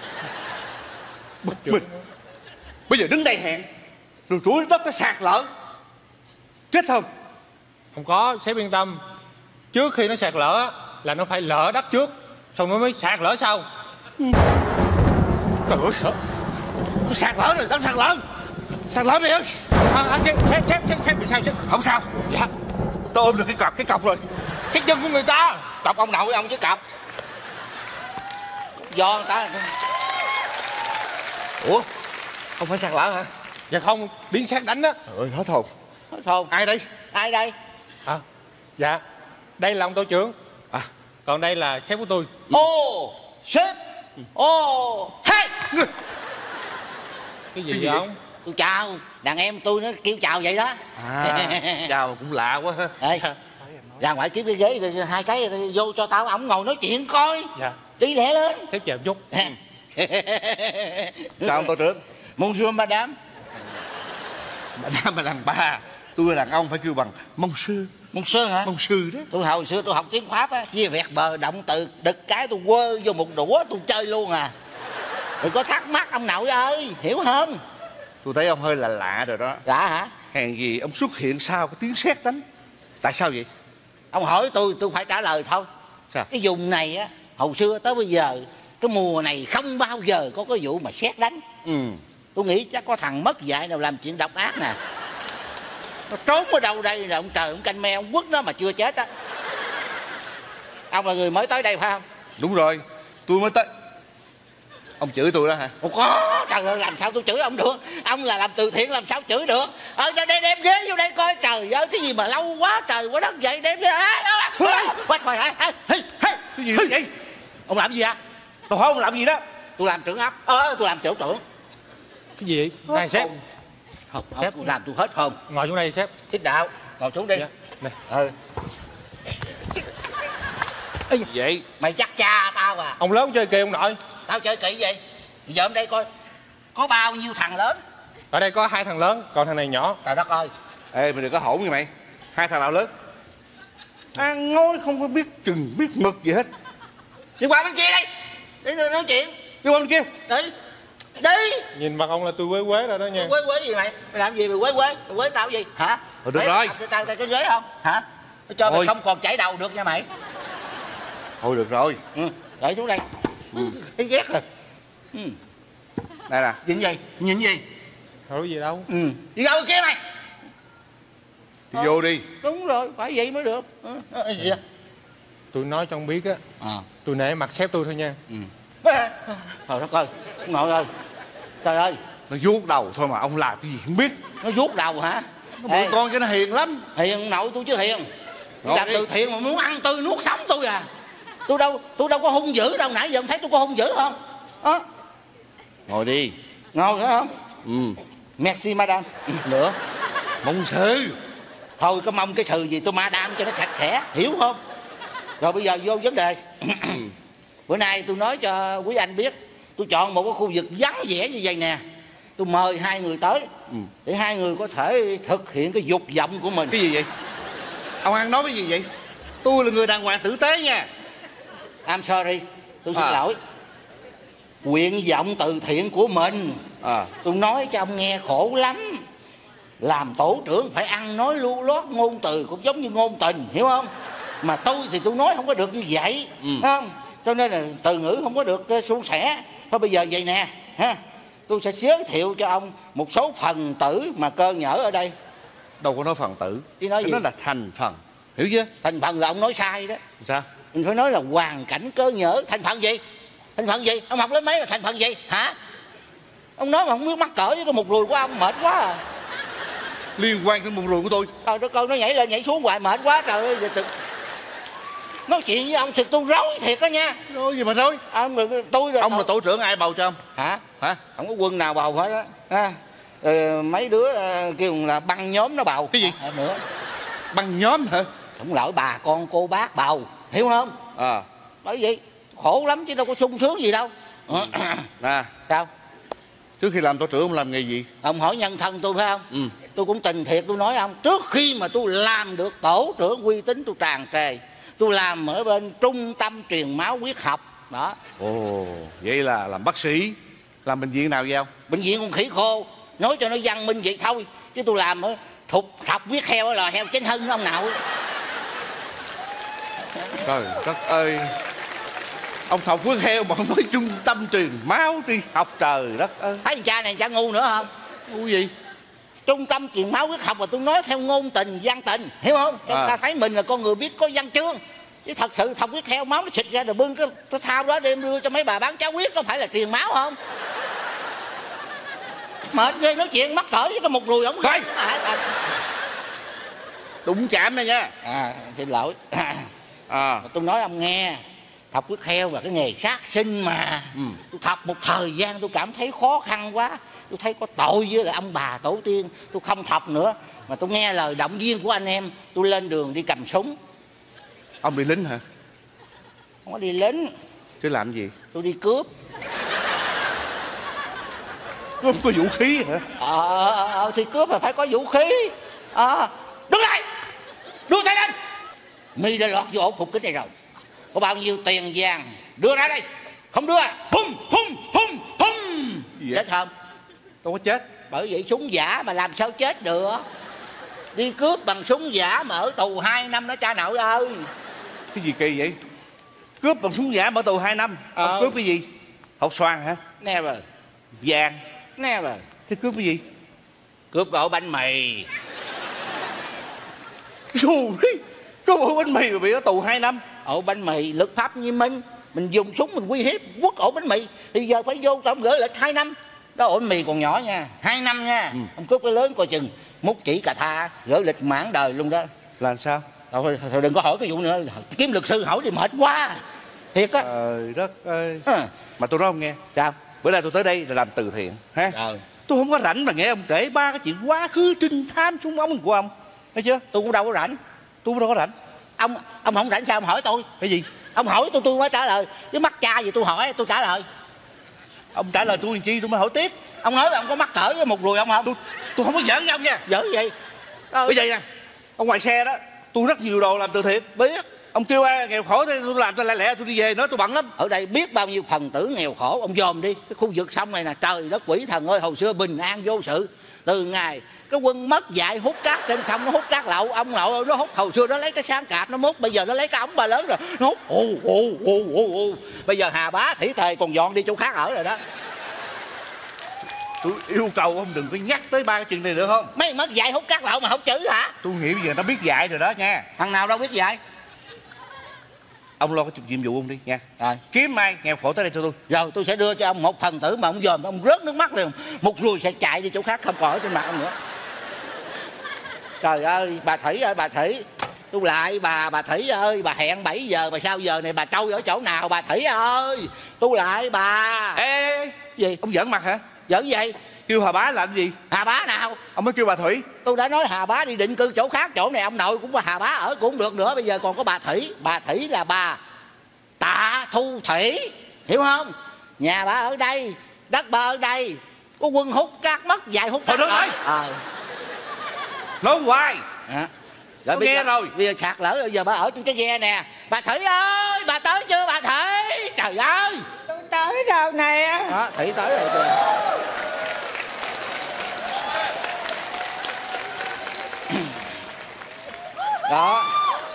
Bực mình. Bây giờ đứng đây hẹn rồi rủi đất nó sạt lở, chết không? Không có, sếp yên tâm. Trước khi nó sạt lở là nó phải lở đất trước, xong nó mới sạt lở sau. Ừ. Trời ơi, nó sạt lở rồi, nó sạt lở. Sạt lở mày ơi. À, à, sếp, sếp, sếp, sếp, sếp bị sao sếp? Không sao. Dạ. Tôi ôm được cái cọc, cái cọc rồi. Cái chân của người ta. Cọc ông nội ông chứ cọc. Do người ta. Ủa, không phải sạt lở hả? Dạ không, biến sát đánh á. Trời ơi, hết hồn. Hết hồn. Ai đây? Ai đây? À, dạ, đây là ông tổ trưởng. À. Còn đây là sếp của tôi. Ô, sếp. Ô, hey. Cái gì vậy ông? Tôi chào, đàn em tôi nó kêu chào vậy đó. À, chào cũng lạ quá ha. Ê, ra ngoài kiếm cái ghế rồi hai cái rồi vô cho tao, ổng ngồi nói chuyện coi. Dạ. Đi lẹ lên. Sếp chờ một chút. Chào ông tổ trưởng. Bonjour madame. Madame là đàn bà, tôi là đàn ông phải kêu bằng mông sư. Mông sư hả? Mông sư đó. Tôi hồi xưa tôi học tiếng Pháp á, chia vẹt bờ động từ đực cái tôi quơ vô một đũa tôi chơi luôn à. Đừng có thắc mắc ông nội ơi, hiểu không? Tôi thấy ông hơi là lạ rồi đó. Lạ hả? Hèn gì ông xuất hiện sau cái tiếng sét đánh Tại sao vậy? Ông hỏi tôi tôi phải trả lời thôi. Sao? Cái vùng này á, hồi xưa tới bây giờ cái mùa này không bao giờ có cái vụ mà sét đánh. Ừ. Tôi nghĩ chắc có thằng mất dạy nào làm chuyện độc ác nè. Nó trốn ở đâu đây rồi ông trời ông canh me ông quất nó mà chưa chết á. Ông là người mới tới đây phải không? Đúng rồi, tôi mới tới. Ông chửi tôi đó hả? Ủa có, trời ơi làm sao tôi chửi ông được. Ông là làm từ thiện làm sao chửi được. Ờ ra đây đem ghế vô đây coi. Trời ơi cái gì mà lâu quá trời quá đất vậy. Đem ghế. Quách thôi hả? Cái gì vậy? Ông làm gì ạ? Tôi hỏi ông làm gì đó? Tôi làm trưởng ấp. Ờ tôi làm tiểu trưởng. Cái gì vậy? Này sếp. Không, không tôi làm tôi hết hồn. Ngồi xuống đây sếp. Xích đạo. Ngồi xuống đi. Dạ. Này. Ừ. Ê, vậy mày chắc cha tao à? Ông lớn chơi kìa ông nội. Tao chơi kỹ vậy? Giờ hôm đây coi có bao nhiêu thằng lớn. Ở đây có hai thằng lớn, còn thằng này nhỏ. Trời đất ơi. Ê mày đừng có hỗn như mày. Hai thằng nào lớn? Ăn nói không có biết chừng biết mực gì hết. Đi qua bên kia đi. Đi nói chuyện. Đi qua bên kia. Đi. Đi. Nhìn mặt ông là tôi quế quế rồi đó nha. Quế quế gì mày? Mày làm gì mày quế quế? Mày quế tao gì? Hả? Thôi được Đấy, rồi. Cho tao cái ghế không? Hả? Tao cho Thôi. mày không còn chảy đầu được nha mày. Thôi được rồi. Ừ. Để xuống đây. Ừ. Thấy ghét rồi. Ừ. Đây nè. Nhìn gì? Nhìn gì? Đâu có gì đâu. Ừ. Đi đâu kia mày? Đi vô đi. Đúng rồi, phải vậy mới được. Ừ. À, gì vậy? Tôi nói cho ông biết á. À. Tôi nể mặt sếp tôi thôi nha. Ừ. Trời đất ơi, ông nội ơi. Trời ơi. Nó vuốt đầu thôi mà ông làm cái gì không biết. Nó vuốt đầu hả? Nó bữa con cho nó hiền lắm. Hiền nội tôi chứ hiền. Ngồi Làm đi. từ thiện mà muốn ăn tươi nuốt sống tôi à. Tôi đâu tôi đâu có hung dữ đâu. Nãy giờ ông thấy tôi có hung dữ không? Đó. Ngồi đi. Ngồi nữa không? Ừ. Merci madame. Nữa. Mong sư. Thôi có mong cái sự gì tôi madame cho nó sạch sẽ. Hiểu không? Rồi bây giờ vô vấn đề. Bữa nay tôi nói cho quý anh biết. Tôi chọn một cái khu vực vắng vẻ như vậy nè. Tôi mời hai người tới. Ừ. Để hai người có thể thực hiện cái dục vọng của mình. Cái gì vậy? Ông ăn nói cái gì vậy? Tôi là người đàng hoàng tử tế nha. I'm sorry. Tôi xin à. lỗi. Nguyện vọng từ thiện của mình. À. Tôi nói cho ông nghe khổ lắm. Làm tổ trưởng phải ăn nói lưu loát ngôn từ cũng giống như ngôn tình. Hiểu không? Mà tôi thì tôi nói không có được như vậy. Ừ. Không? Cho nên là từ ngữ không có được uh, suôn sẻ. Thôi bây giờ vậy nè ha. Tôi sẽ giới thiệu cho ông một số phần tử mà cơ nhở ở đây. Đâu có nói phần tử. Chứ nói gì? Nó là thành phần. Hiểu chưa? Thành phần là ông nói sai đó. Sao? Mình phải nói là hoàn cảnh cơ nhở. Thành phần gì? Thành phần gì? Ông học lớp mấy là thành phần gì? Hả? Ông nói mà không biết mắc cỡ với cái một ruồi của ông mệt quá à. Liên quan tới một ruồi của tôi. Trời đất ơi, nó nhảy lên nhảy xuống hoài mệt quá trời ơi. Tự... nói chuyện với ông thì tôi rối thiệt đó nha. Rối gì mà rối? Ông tôi rồi. Ông là tổ trưởng ai bầu cho ông? Hả? Hả? Không có quân nào bầu hết á. À, ừ, mấy đứa uh, kêu là băng nhóm nó bầu. Cái gì? À, nữa. Băng nhóm hả? Không lỡ bà con cô bác bầu. Hiểu không? À. Bởi vậy khổ lắm chứ đâu có sung sướng gì đâu. Nè. Sao? Trước khi làm tổ trưởng ông làm nghề gì? Ông hỏi nhân thân tôi phải không? Ừ. Tôi cũng tình thiệt tôi nói ông. Trước khi mà tôi làm được tổ trưởng uy tín tôi tràn trề. Tôi làm ở bên trung tâm truyền máu huyết học. Đó. Ồ, vậy là làm bác sĩ. Làm bệnh viện nào vậy ông? Bệnh viện con khỉ khô. Nói cho nó văn minh vậy thôi. Chứ tôi làm ở thục thọc huyết heo ở lò heo Chánh Hưng ông nào. Trời đất ơi. Ông thọc huyết heo mà không nói trung tâm truyền máu đi học, trời đất ơi. Thấy cha này cha ngu nữa không? Ngu gì? Trung tâm truyền máu huyết học mà tôi nói theo ngôn tình văn tình. Hiểu không? Cho À. ta thấy mình là con người biết có văn chương. Chứ thật sự thọc huyết heo máu nó xịt ra rồi bưng cái, cái thao đó đem đưa cho mấy bà bán cháo huyết có phải là truyền máu không? Mệt ghê nói chuyện mắc cỡ với cái một rùi ổng. Thôi. À, à. Đụng chạm này nha. À xin lỗi. À. Tôi nói ông nghe. Thọc huyết heo là cái nghề sát sinh mà. Ừ. Tôi thọc một thời gian tôi cảm thấy khó khăn quá. Tôi thấy có tội với lại ông bà tổ tiên. Tôi không thọc nữa. Mà tôi nghe lời động viên của anh em. Tôi lên đường đi cầm súng. Ông đi lính hả? Không có đi lính. Chứ làm gì? Tôi đi cướp. Cướp có vũ khí hả? Ờ à, à, thì cướp là phải có vũ khí. À, đứng lại. Đưa tay lên. Mi đã lọt vô ổ phục kính này rồi. Có bao nhiêu tiền vàng đưa ra đây. Không đưa hum hum hum hum. Chết không? Đâu có chết. Bởi vậy súng giả mà làm sao chết được. Đi cướp bằng súng giả mà ở tù hai năm đó cha nội ơi. Cái gì kỳ vậy? Cướp bằng súng giả mở tù hai năm. Ờ. Ông cướp cái gì? Hột xoàn hả? Never. Vàng. Never. Thế cướp cái gì? Cướp ổ bánh mì. Dù đi, có ổ bánh mì mà bị ở tù hai năm. Ổ bánh mì luật pháp nghiêm minh, mình dùng súng mình uy hiếp quất ổ bánh mì thì giờ phải vô trong gửi lịch hai năm. Đó ổ bánh mì còn nhỏ nha, hai năm nha. Ừ. Ông cướp cái lớn coi chừng múc chỉ cà tha gửi lịch mãn đời luôn đó. Là sao? Thôi, thôi đừng có hỏi cái vụ nữa, kiếm luật sư hỏi thì mệt quá. Thiệt á. Trời đất ơi. À. Mà tôi nói ông nghe. Sao? Bữa nay tôi tới đây là làm từ thiện ha. Ờ. Tôi không có rảnh mà nghe ông kể ba cái chuyện quá khứ trinh thám súng ống của ông. Thấy chưa? Tôi cũng đâu có rảnh. Tôi cũng đâu có rảnh. Ông ông không rảnh sao ông hỏi tôi? Cái gì? Ông hỏi tôi tôi mới trả lời. Chứ mắc cha gì tôi hỏi tôi trả lời. Ông trả lời tôi làm chi tôi mới hỏi tiếp. Ông nói là ông có mắc cỡ với một ruồi ông không? Tôi tôi không có giỡn với ông nha. Giỡn gì? Ừ. Bây giờ nè, ông ngoài xe đó, tôi rất nhiều đồ làm từ thiện. Biết. Ông kêu ai nghèo khổ thì tôi làm cho lẹ lẹ tôi đi về, nói tôi bận lắm. Ở đây biết bao nhiêu phần tử nghèo khổ, ông dòm đi. Cái khu vực sông này nè, trời đất quỷ thần ơi, hồi xưa bình an vô sự. Từ ngày cái quân mất dạy hút cát trên sông, nó hút cát lậu, ông nội nó hút, hồi xưa nó lấy cái sáng cạp nó múc, bây giờ nó lấy cái ống ba lớn rồi nó hút ù ù ù ù ù. Bây giờ Hà Bá Thủy Tề còn dọn đi chỗ khác ở rồi đó. Tôi yêu cầu ông đừng có nhắc tới ba cái chuyện này được không? Mấy mất dạy hút cát lậu mà không chữ hả? Tôi nghĩ bây giờ nó biết dạy rồi đó nha. Thằng nào đâu biết dạy. Ông lo cái nhiệm vụ ông đi nha. Rồi. Kiếm ai nghèo khổ tới đây cho tôi. Rồi tôi sẽ đưa cho ông một phần tử mà ông dòm ông rớt nước mắt liền. Một ruồi sẽ chạy đi chỗ khác không còn ở trên mặt ông nữa. Trời ơi bà Thủy ơi bà Thủy. Tôi lại bà bà Thủy ơi, bà hẹn bảy giờ mà sao giờ này bà trôi ở chỗ nào bà Thủy ơi. Tôi lại bà. Ê, ê, ê. Gì? Ông giỡn mặt hả? Giỡn gì? Kêu Hà Bá làm gì? Hà Bá nào? Ông mới kêu bà Thủy. Tôi đã nói Hà Bá đi định cư chỗ khác, chỗ này ông nội cũng có Hà Bá ở cũng được nữa. Bây giờ còn có bà Thủy. Bà Thủy là bà Tạ Thu Thủy, hiểu không? Nhà bà ở đây, đất bà ở đây. Có quân hút cát mất dạy hút cát. Thôi được rồi. Ờ. Nói hoài. À. Rồi Tôi nghe giờ, rồi. Bây giờ sạt lở rồi giờ bà ở trên cái ghe nè. Bà Thủy ơi, bà tới chưa bà Thủy? Trời ơi. Tôi tới đâu nè. Đó, Thủy tới rồi kìa. Đó.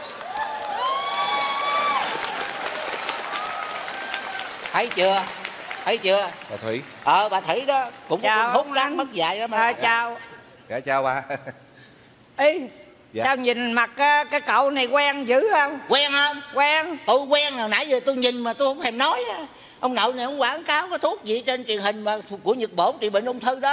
Thấy chưa? Thấy chưa? Bà Thủy. Ờ bà Thủy đó cũng Chào, hút lắm mất dạy đó mà. À, chào. Dạ chào bà. Ê, Dạ. sao nhìn mặt uh, cái cậu này quen dữ không? Quen không? Quen. Tôi quen rồi, nãy giờ tôi nhìn mà tôi không thèm nói á. Ông nội này ông quảng cáo có thuốc gì trên truyền hình mà của Nhật Bổn trị bệnh ung thư đó.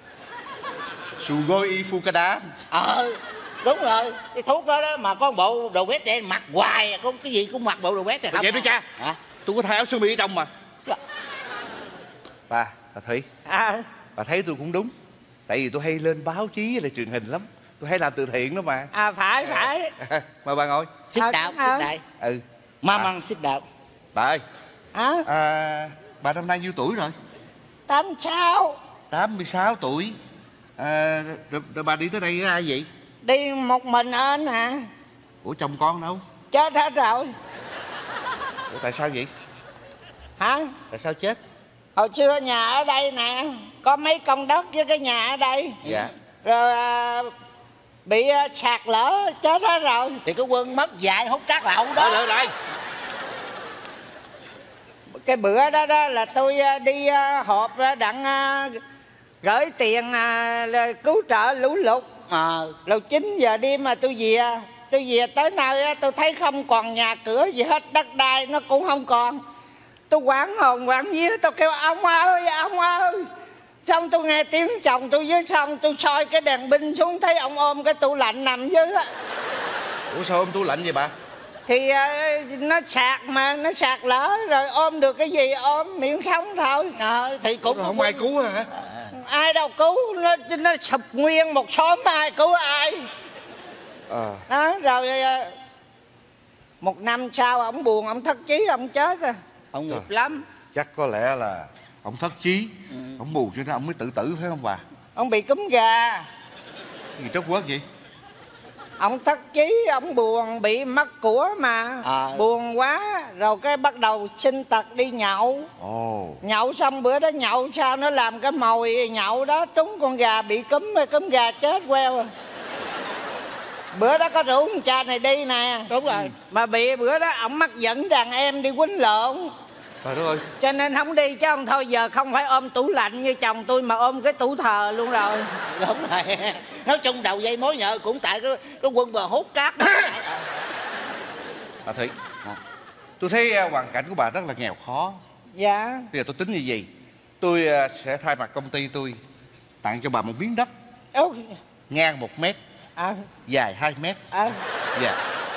Sugoi Fukada. Ờ đúng rồi, cái thuốc đó đó mà có bộ đồ vest đen mặc hoài, có cái gì cũng mặc bộ đồ vest này không? Vậy đi cha. Hả? Tôi có thay áo sơ mi ở trong mà. Dạ. Bà, bà Thủy. À, Bà thấy tôi cũng đúng. Tại vì tôi hay lên báo chí với lại truyền hình lắm. Tôi hay làm từ thiện đó mà. à phải phải. Mời bà ngồi. Sit Ờ, down, đúng rồi. sit down. Ừ. Mama sit down. Bà ơi. Hả? À, bà năm nay nhiêu tuổi rồi? Tám sao? tám mươi sáu tuổi. À, rồi, rồi bà đi tới đây với ai vậy? Đi một mình anh hả? Ủa chồng con đâu? Chết hết rồi. Ủa tại sao vậy? Hả? Tại sao chết? Hồi xưa nhà ở đây nè, có mấy công đất với cái nhà ở đây. Dạ. Rồi à, bị à, sạt lở chết hết rồi. Thì cái quân mất dạy hút cát lậu đó. Lại lại. Cái bữa đó đó là tôi à, đi à, họp ra đặng à, gửi tiền à, là cứu trợ lũ lụt. Ờ. Rồi chín giờ đêm mà tôi về, tôi về tới nơi á, tôi thấy không còn nhà cửa gì hết, đất đai nó cũng không còn. Tôi quảng hồn quảng vía, tôi kêu ông ơi, ông ơi. Xong tôi nghe tiếng chồng tôi dưới sông, tôi soi cái đèn pin xuống thấy ông ôm cái tủ lạnh nằm dưới á. Ủa sao ôm tủ lạnh vậy bà? Thì uh, nó sạt mà, nó sạt lở rồi ôm được cái gì ôm miệng sống thôi. Ờ, thì cũng Ủa, không ai cứu hả? Ai đâu cứu, nó, nó sụp nguyên một xóm ai cứu ai. Ờ. Đó, rồi uh, một năm sau ông buồn, ông thất chí, ông chết rồi. ông nghiệp lắm. Chắc có lẽ là ông thất chí, ừ. ông buồn cho nên ông mới tự tử phải không bà? Ông bị cúm gà. Gì tróc quất vậy? Ông thất chí, ông buồn, bị mất của mà. À. Buồn quá, rồi cái bắt đầu sinh tật đi nhậu. Ồ. Nhậu xong bữa đó nhậu sao nó làm cái mồi nhậu đó trúng con gà bị cúm, cúm gà chết queo. Bữa đó có rủ con cha này đi nè. Đúng rồi. Mà bị bữa đó ổng mắc dẫn đàn em đi quýnh lộn. Trời đất ơi. Cho nên không đi chứ không thôi giờ không phải ôm tủ lạnh như chồng tôi mà ôm cái tủ thờ luôn rồi. Đúng rồi. Nói chung đầu dây mối nhợ cũng tại cái, cái quân bờ hút cát đó. Bà Thủy, à. tôi thấy hoàn cảnh của bà rất là nghèo khó. Dạ. Bây giờ tôi tính như vậy, tôi sẽ thay mặt công ty tôi tặng cho bà một miếng đất. Ồ. Ngang một mét, À. dài hai mét. À. Dạ.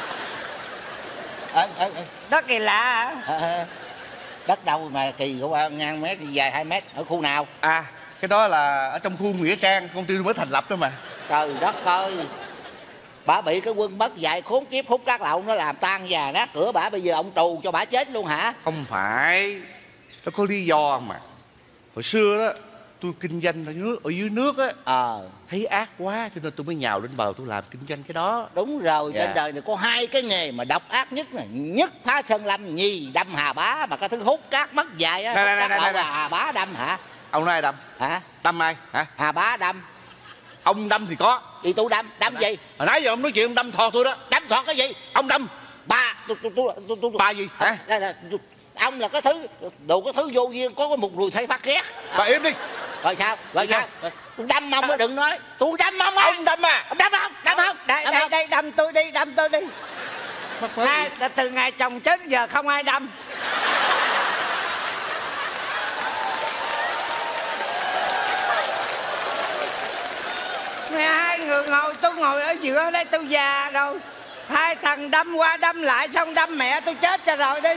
À, à, à. Đất kỳ lạ hả? À, à. Đất đâu mà kỳ của ngang mét dài hai mét, ở khu nào? À, cái đó là ở trong khu Nghĩa Trang, công ty tôi mới thành lập đó mà. Trời đất ơi, bà bị cái quân mất dạy khốn kiếp hút cát lậu nó làm tan nhà nát cửa bà, bây giờ ông tù cho bà chết luôn hả? Không phải, nó có lý do mà. Hồi xưa đó tôi kinh doanh ở nước ở dưới nước á, ờ thấy ác quá cho nên tôi mới nhào lên bờ tôi làm kinh doanh cái đó. Đúng rồi. Dạ. Trên đời này có hai cái nghề mà độc ác nhất nè, nhất phá sơn lâm, nhì đâm hà bá, mà cái thứ hút cát mất dài á. Này, này, Cát này, lậu này, là hà bá đâm hả? Ông nói ai đâm? Hả? Đâm ai hả? Hà bá đâm. Ông đâm thì có. Thì tôi đâm. Đâm gì? Hồi nãy giờ ông nói chuyện ông đâm thò tôi đó. Đâm thọt cái gì? Ông đâm. Bà tôi tôi tôi tôi tôi Bà gì hả? Đây là ông là cái thứ đồ cái thứ vô duyên, có cái một ruồi thay phát ghét. Bà im đi. Rồi sao? Rồi sao? Tôi đâm ông mới đừng nói. Tôi đâm ông á. Ông đâm à? Ông đâm không? Đâm không? Đây, Đâm đây, không? đây, đâm tôi đi, đâm tôi đi. Hai, từ ngày chồng chết giờ không ai đâm. Hai người ngồi, tôi ngồi ở giữa đây tôi già rồi. Hai thằng đâm qua đâm lại xong đâm mẹ tôi chết cho rồi đi.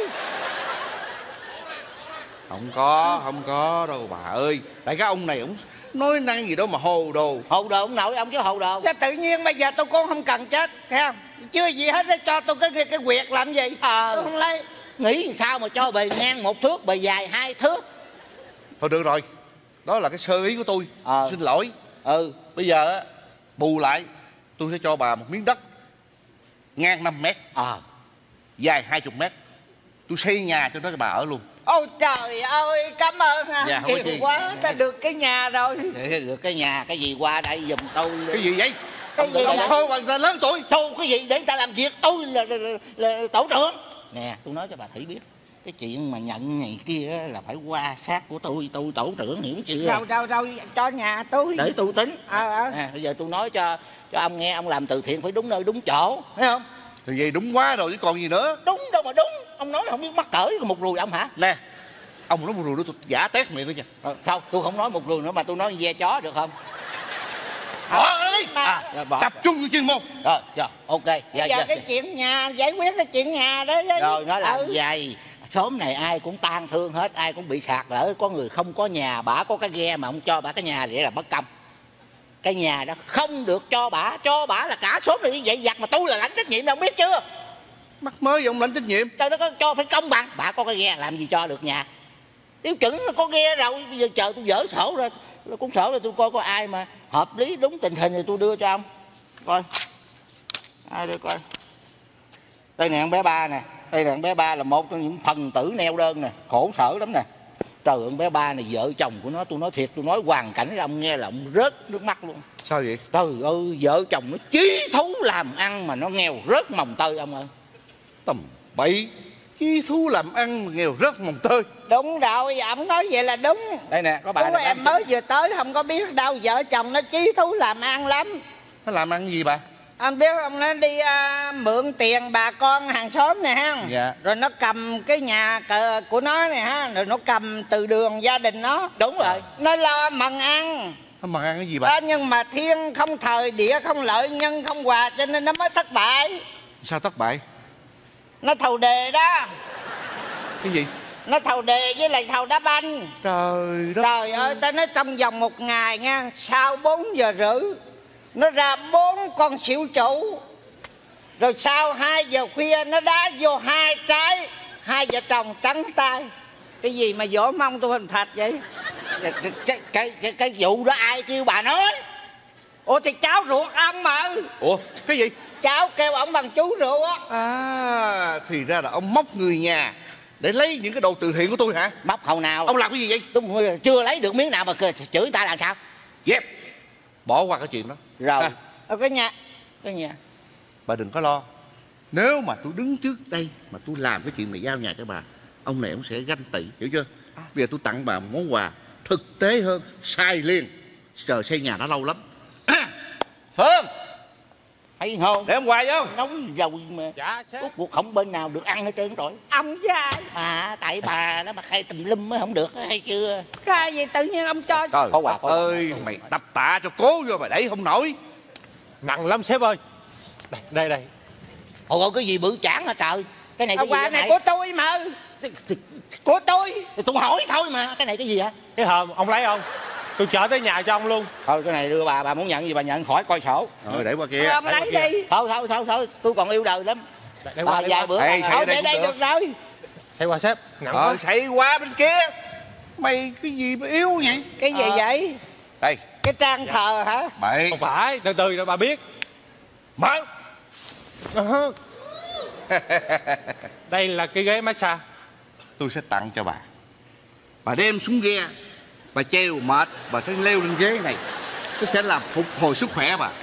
Không có, không có đâu bà ơi. Tại cái ông này ông nói năng gì đó mà hồ đồ. Hồ đồ ông nội ông chứ hồ đồ. Chứ tự nhiên bây giờ tôi cũng không cần chết, thấy không? Chưa gì hết để cho tôi cái cái quyệt làm gì? Ờ. Tôi không lấy. Nghĩ sao mà cho bề ngang một thước, bề dài hai thước. Thôi được rồi, đó là cái sơ ý của tôi. Ờ. Xin lỗi. Ừ. Bây giờ á, bù lại tôi sẽ cho bà một miếng đất ngang năm mét, Ờ. dài hai mươi mét. Tôi xây nhà cho đó cho bà ở luôn. Ôi trời ơi, cảm ơn à. Dạ, không có Nhiều chi. quá, ta được cái nhà rồi. Được cái nhà, cái gì qua đây giùm tôi. Cái gì vậy? Cái gì Ông vậy? xô bà ta lớn tuổi. Xô cái gì để người ta làm việc, tôi là, là, là, là tổ trưởng. Nè, tôi nói cho bà Thủy biết, cái chuyện mà nhận ngày kia á là phải qua sát của tôi, tôi tổ trưởng, hiểu chưa? Đâu, đâu, đâu, cho nhà tôi. Để tôi tính. Ờ, ờ. À, bây giờ tôi nói cho cho ông nghe, ông làm từ thiện phải đúng nơi đúng chỗ, thấy không? Thì vậy đúng quá rồi chứ còn gì nữa. Đúng đâu mà đúng, ông nói không biết mắc cỡ một rùi ông hả? Nè, ông nói một rùi nữa tôi giả tét miệng thôi nha. Ờ, sao tôi không nói một rùi nữa mà tôi nói ve chó được không? Bỏ ra đi. À, rồi, bỏ. Tập trung vào chuyên môn. Rồi, rồi, ok. Dạ, Bây giờ dạ, cái dạ. chuyện nhà, giải quyết cái chuyện nhà đó. Rồi nó làm Ừ. vậy. Xóm này ai cũng tan thương hết, ai cũng bị sạt lở. Có người không có nhà, bả có cái ghe mà không cho bả cái nhà, vậy là bất công. Cái nhà đó không được cho bả, cho bả là cả xóm này như vậy giặt, mà tôi là lãnh trách nhiệm, ông biết chưa? Mắc mới gì ông lãnh trách nhiệm. Trời đất ơi, cho phải công bằng. Bả có cái ghe làm gì cho được nhà. Tiêu chuẩn là có ghe rồi, bây giờ chờ tôi dỡ sổ ra, cũng sổ ra tôi coi có ai mà hợp lý đúng tình hình thì tôi đưa cho ông. Coi. Ai đây coi. Đây nè, con bé Ba nè. Đây là con bé Ba là một trong những phần tử neo đơn nè, khổ sở lắm nè. Trời ơi, con bé Ba này vợ chồng của nó, tôi nói thiệt, tôi nói hoàn cảnh ra ông nghe là ông rớt nước mắt luôn. Sao vậy? Trời ơi, vợ chồng nó chí thú làm ăn mà nó nghèo rớt mồng tơi ông ơi. Tầm bậy. Chi thú làm ăn mà nghèo rớt mồng tơi. Đúng rồi, ổng nói vậy là đúng. Đây nè, có bà Chú này em em mới vừa tới không có biết đâu, vợ chồng nó chí thú làm ăn lắm. Nó làm ăn gì bà? Anh biết ông nó đi à, mượn tiền bà con hàng xóm này ha. Dạ. Rồi nó cầm cái nhà cờ của nó này ha. Rồi nó cầm từ đường gia đình nó. Đúng rồi. Nó lo mần ăn. Nó mà ăn cái gì bà? À, nhưng mà thiên không thời, địa không lợi, nhân không hòa, cho nên nó mới thất bại. Sao thất bại? Nó thầu đề đó. Cái gì? Nó thầu đề với lại thầu đá banh. Trời đất. Trời ơi, ta nói trong vòng một ngày nha, sau bốn giờ rưỡi nó ra bốn con xỉu chủ. Rồi sau hai giờ khuya nó đá vô hai trái. Hai vợ chồng trắng tay. Cái gì mà vỗ mông tôi hình thạch vậy? Cái, cái, cái, cái, cái vụ đó ai kêu bà nói? Ủa thì cháu ruột ông mà. Ủa cái gì? Cháu kêu ổng bằng chú ruột á. À thì ra là ông móc người nhà để lấy những cái đồ từ thiện của tôi hả? Móc hồi nào? Ông làm cái gì vậy? Tôi chưa lấy được miếng nào mà chửi ta là sao? Dẹp. Bỏ qua cái chuyện đó. Rồi. À. Ở cái nhà. Cái nhà. bà đừng có lo. Nếu mà tôi đứng trước đây mà tôi làm cái chuyện này giao nhà cho bà, ông này ông sẽ ganh tị, hiểu chưa? Bây giờ tôi tặng bà một món quà thực tế hơn, xài liền, chờ xây nhà đã lâu lắm. Phương, hay không? Để ông quà vô. Nấu dầu mà. Dạ sếp. Rốt cuộc không bên nào được ăn hết trơn rồi. Ông trai. À, tại bà đó mà khai tùm lum mới không được, hay chưa? Khai gì tự nhiên ông cho. Trời có quà ơi, mày đập tạ cho cố vô mà đẩy không nổi. Nặng lắm sếp ơi. Đây, đây, đây. Ồ, cái gì bự chảng hả trời? Cái này cái quà gì này của tôi mà. Của tôi. Thì tôi hỏi thôi mà. Cái này cái gì hả? Cái hòm ông lấy không? Tôi chở tới nhà cho ông luôn. Thôi cái này đưa bà, bà muốn nhận gì bà nhận, khỏi coi sổ. Rồi để qua kia. Ông lấy đi. Thôi thôi thôi thôi, tôi còn yêu đời lắm. Đây, à, vài bữa. Ê, thôi để đây được rồi. Xây qua sếp, nặng ờ, quá. Xây qua bên kia. Mày cái gì mà yếu vậy? Cái gì à. vậy? Đây. Cái trang thờ hả? Mày. Không phải, từ từ rồi bà biết. Mở. Uh-huh. Đây là cái ghế massage. Tôi sẽ tặng cho bà. Bà đem xuống ghe, bà treo mệt, bà sẽ leo lên ghế này. Nó sẽ làm phục hồi sức khỏe bà.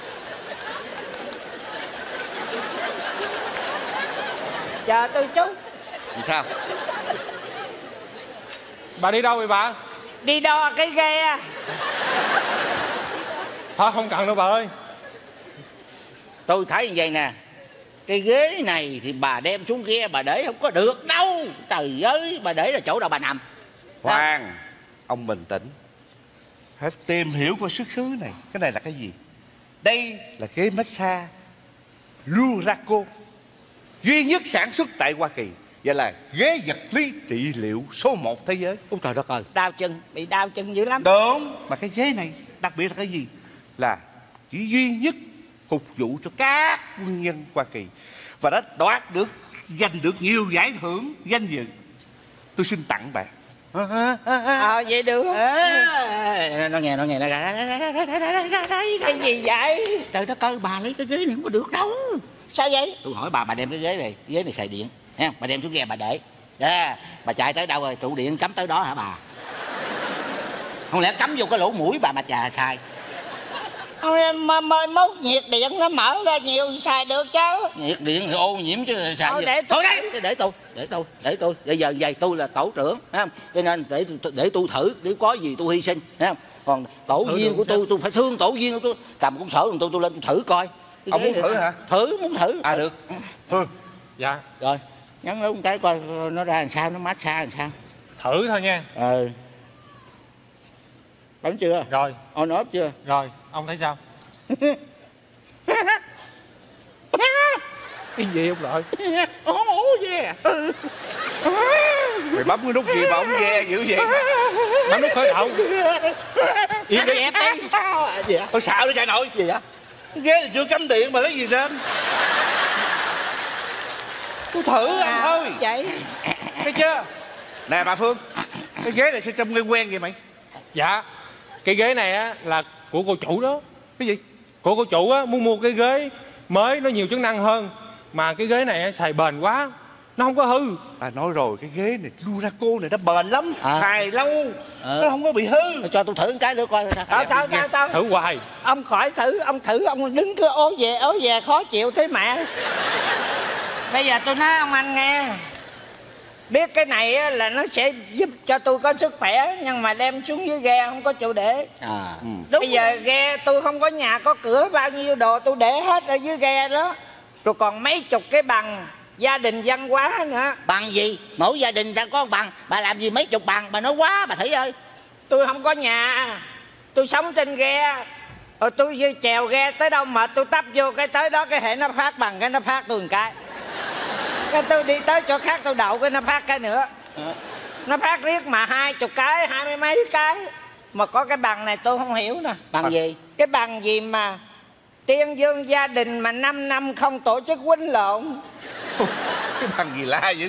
Chờ tôi chút. Làm sao? Bà đi đâu vậy bà? Đi đo cái ghe. Thôi không cần đâu bà ơi. Tôi thấy như vậy nè, cái ghế này thì bà đem xuống ghe bà để không có được đâu. Trời ơi, bà để là chỗ nào bà nằm. Khoan, ông bình tĩnh. Hãy tìm hiểu coi xuất xứ này. Cái này là cái gì? Đây là ghế massage Luraco, duy nhất sản xuất tại Hoa Kỳ. Vậy là ghế vật lý trị liệu số một thế giới. Ôi trời đất ơi. Đau chân, bị đau chân dữ lắm. Đúng. Mà cái ghế này đặc biệt là cái gì? Là chỉ duy nhất phục vụ cho các quân nhân Hoa Kỳ, và đã đoạt được, giành được nhiều giải thưởng danh dự. Tôi xin tặng bạn. Ờ vậy được. Nó nghe, nó nghe, nó cái gì vậy? Trời đất ơi, bà lấy cái ghế này không có được đâu. Sao vậy? Tôi hỏi bà, bà đem cái ghế này, cái ghế này xài điện, ha? Bà đem xuống ghe bà để. Yeah. Bà chạy tới đâu rồi, trụ điện cắm tới đó hả bà? Không lẽ cắm vô cái lỗ mũi bà mà chà xài? Ông em mai mốt nhiệt điện nó mở ra nhiều xài được chứ. Nhiệt điện thì ô nhiễm chứ xài gì? Để thôi đấy, để tôi, để tôi, để tôi. Bây giờ vậy tôi là tổ trưởng, thấy không? Cho nên để để tôi thử, nếu có gì tôi hy sinh, thấy không? Còn tổ thử viên của tôi, tôi phải thương tổ viên của tôi. Cầm cuốn sổ của tôi, tôi lên tôi thử coi. Cái ông muốn thử hả? Thử, muốn thử. À được. Phương. Dạ. Rồi, nhấn nút một cái coi nó ra làm sao, nó massage làm sao. Thử thôi nha. Ừ. Bấm chưa? Rồi. On off chưa? Rồi, ông thấy sao? Cái gì ông nội? Ố ố yeah. Mày bấm cái nút gì mà ông ve dữ vậy? Bấm nút khởi động. Yên đi ép đi. Gì vậy? Tôi xạo đi chạy nội. Gì vậy? Cái ghế này chưa cắm điện mà lấy gì lên? Tôi thử anh thôi. Vậy. Thấy chưa? Nè bà Phương, cái ghế này sao trông quen quen vậy mày? Dạ. Cái ghế này á là của cô chủ đó. Cái gì? Của cô chủ á muốn mua cái ghế mới nó nhiều chức năng hơn, mà cái ghế này á, xài bền quá, nó không có hư. À nói rồi, cái ghế này Luraco này nó bền lắm, à. Xài lâu, à. Nó không có bị hư. Cho tôi thử một cái nữa coi. Thôi thôi thôi thôi. Thử hoài. Ông khỏi thử, ông thử ông đứng cứ ố về ố về khó chịu thế mẹ. Bây giờ tôi nói ông anh nghe, biết cái này là nó sẽ giúp cho tôi có sức khỏe, nhưng mà đem xuống dưới ghe không có chỗ để. À. Ừ. Bây giờ ghe tôi không có nhà có cửa, bao nhiêu đồ tôi để hết ở dưới ghe đó. Rồi còn mấy chục cái bằng gia đình văn hóa nữa. Bằng gì? Mỗi gia đình ta có bằng. Bà làm gì mấy chục bằng? Bà nói quá bà Thủy ơi. Tôi không có nhà, tôi sống trên ghe. Rồi tôi chèo ghe tới đâu mà tôi tấp vô cái tới đó, cái hệ nó phát bằng, cái nó phát tôi một cái. Cái tôi đi tới chỗ khác tôi đậu, cái nó phát cái nữa. À. Nó phát riết mà hai chục cái, hai mươi mấy cái. Mà có cái bằng này tôi không hiểu nè. Bằng gì? Cái bằng gì mà tuyên dương gia đình mà năm năm không tổ chức quýnh lộn. Cái bằng gì lạ dữ.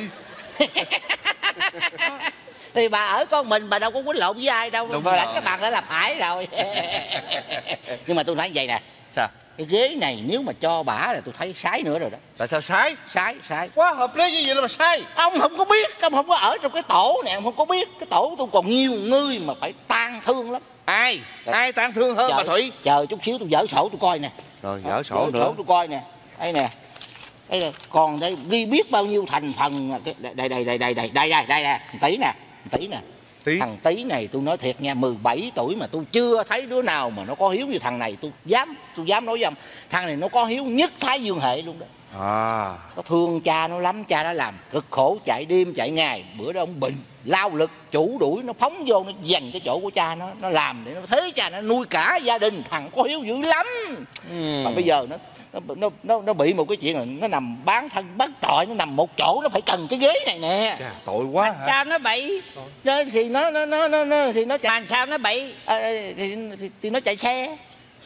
Thì bà ở con mình, bà đâu có quýnh lộn với ai đâu. Đúng rồi. Cái bằng đó là phải rồi. Nhưng mà tôi thấy vậy nè. Sao? Cái ghế này nếu mà cho bả là tôi thấy sái nữa rồi đó. Tại sao sái? Sái, sái. Quá hợp lý như vậy là mà sái. Ông không có biết, ông không có ở trong cái tổ này, ông không có biết. Cái tổ tôi còn nhiều người mà phải tang thương lắm. Ai? Rồi. Ai tang thương hơn chờ, bà Thủy? Chờ chút xíu tôi dở sổ tôi coi nè. Rồi dở sổ nữa. Dở sổ tôi coi nè. đây nè, đây là còn đây đi biết bao nhiêu thành phần. Đây đây đây đây đây đây đây đây đây nè, tí nè, tí nè. Tí. Thằng Tí này tôi nói thiệt nha, mười bảy tuổi mà tôi chưa thấy đứa nào mà nó có hiếu như thằng này. Tôi dám tôi dám nói với ông, thằng này nó có hiếu nhất Thái Dương hệ luôn đó. À. Nó thương cha nó lắm, cha nó làm cực khổ chạy đêm chạy ngày. Bữa đó ông bệnh lao lực chủ đuổi, nó phóng vô nó giành cái chỗ của cha nó, nó làm để nó thế cha nó nuôi cả gia đình. Thằng có hiếu dữ lắm. Ừ. Mà bây giờ nó nó nó nó, nó bị một cái chuyện là nó nằm bán thân bất tội, nó nằm một chỗ, nó phải cần cái ghế này nè. Chà, tội quá hả? Sao nó bị? Đó, thì nó nó nó nó, nó thì nó chạy. Mà sao nó bị? À, thì, thì, thì nó chạy xe.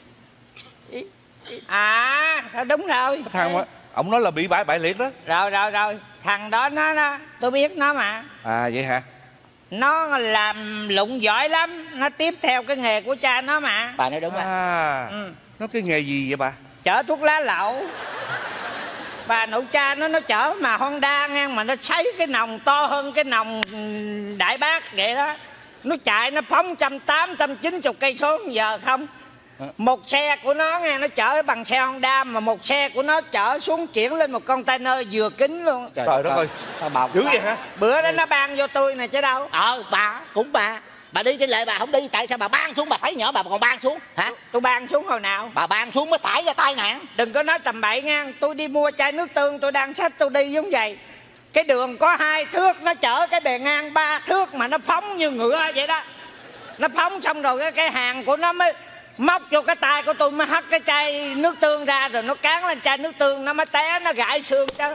À thôi đúng rồi. Cái thằng mà ông nói là bị bại bại liệt đó. Rồi rồi rồi, thằng đó nó, nó tôi biết nó mà. À vậy hả? Nó làm lụng giỏi lắm, nó tiếp theo cái nghề của cha nó mà. Bà nói đúng rồi. À, ừ. Nó cái nghề gì vậy bà? Chở thuốc lá lậu. Bà nội cha nó nó chở mà Honda nghe, mà nó sấy cái nòng to hơn cái nòng Đại Bác vậy đó. Nó chạy nó phóng trăm tám trăm chín mươi cây số giờ không. Một xe của nó nghe, nó chở bằng xe Honda, mà một xe của nó chở xuống chuyển lên một container vừa kính luôn. Trời, Trời đất ơi, dữ vậy hả? Bữa đó nó ban vô tôi nè chứ đâu. Ờ bà cũng bà bà đi trên lệ bà không đi, tại sao bà ban xuống? Bà thấy nhỏ bà còn ban xuống hả? Tôi ban xuống hồi nào? Bà ban xuống mới tải ra tai nạn. Đừng có nói tầm bậy nha. Tôi đi mua chai nước tương, tôi đang xách tôi đi giống vậy. Cái đường có hai thước, nó chở cái bề ngang ba thước mà nó phóng như ngựa vậy đó. Nó phóng xong rồi cái, cái hàng của nó mới móc vô cái tay của tôi, mới hất cái chai nước tương ra, rồi nó cán lên chai nước tương, nó mới té, nó gãy xương chứ.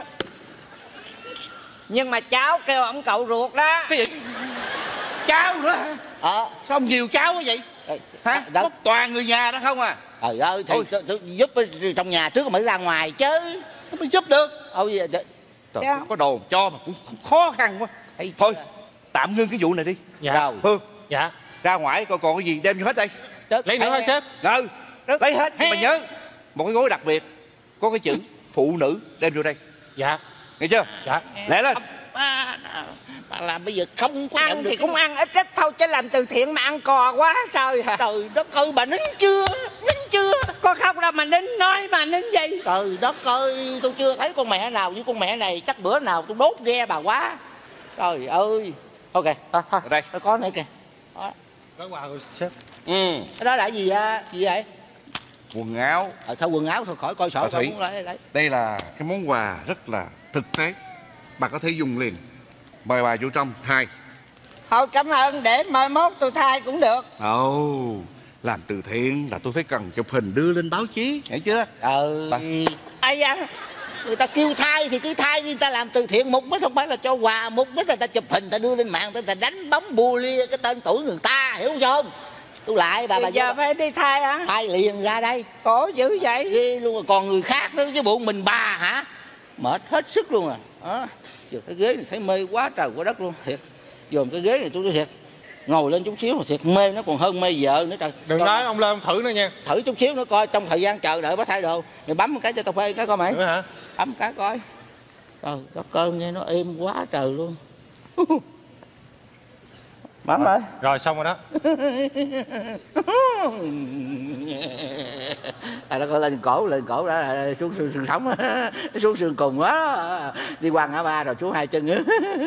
Nhưng mà cháu kêu ông cậu ruột đó. Cái gì? Cháu nữa hả? Ờ. Sao nhiều cháu quá vậy? Hả? Có toàn người nhà đó không à? Trời ơi, thì tôi, tôi giúp trong nhà trước mới ra ngoài chứ. Nó mới giúp được. Ôi vậy. Trời, có đồ cho mà cũng khó khăn quá. Hay thôi, tạm ngưng cái vụ này đi. Dạ. Rồi. Hương. Dạ. Ra ngoài còn còn cái gì đem vô hết đây. Lấy nữa hả sếp? Ừ, lấy hết. Nhưng mà nhớ một cái gói đặc biệt có cái chữ phụ nữ đem vô đây. Dạ. Nghe chưa? Dạ. Lẹ lên. À, bà làm bây giờ không có ăn thì cũng ăn ít ít thôi, chứ làm từ thiện mà ăn cò quá trời hả? Trời đất ơi, bà nín chưa? Nín chưa? Có khóc đâu mà nín, nói mà nín gì? Trời đất ơi, tôi chưa thấy con mẹ nào như con mẹ này. Chắc bữa nào tôi đốt ghe bà quá. Trời ơi. Ok, thôi thôi. Ở đây. Tôi có nữa kìa. Đó. Có quà của sếp. Ừ. Cái đó là gì à? Gì vậy? Quần áo. Ờ, thôi quần áo thôi, khỏi coi sổ. Thủy, lấy, lấy. đây là cái món quà rất là thực tế. Bà có thể dùng liền. Mời bà vô trong thay. Thôi cảm ơn, để mai mốt tôi thay cũng được. Ồ, oh, làm từ thiện là tôi phải cần chụp hình đưa lên báo chí, hiểu chưa? Ừ. Ai da? Người ta kêu thay thì cứ thay đi, người ta làm từ thiện mục đích không phải là cho quà, mục đích là người ta chụp hình, người ta đưa lên mạng, người ta đánh bóng bua lia cái tên tuổi người ta, hiểu không? Tôi lại bà. Bà giờ vô, phải đi thay hả? thay liền ra đây. Khổ dữ vậy. Ghê luôn rồi, còn người khác nữa chứ bộ mình bà hả? Mệt hết sức luôn à. Đó. Giờ cái ghế này thấy mê quá trời quá đất luôn, thiệt. Dòm cái ghế này tôi nói thiệt, ngồi lên chút xíu mà thiệt mê, nó còn hơn mê vợ nữa trời. Đừng Coi, nói ông lên ông thử nữa nha. thử chút xíu nữa coi, trong thời gian chờ đợi bác thay đồ mày bấm một cái cho tao phê cái coi mày. Nữa hả? Bấm cái coi. Trời đất ơi, nghe nó êm quá trời luôn. Bấm rồi. Rồi xong rồi đó. À, nó coi lên cổ, lên cổ đã xuống xương, xương sống, xuống xương cùng quá. Đi qua ngã ba rồi xuống hai chân nữa.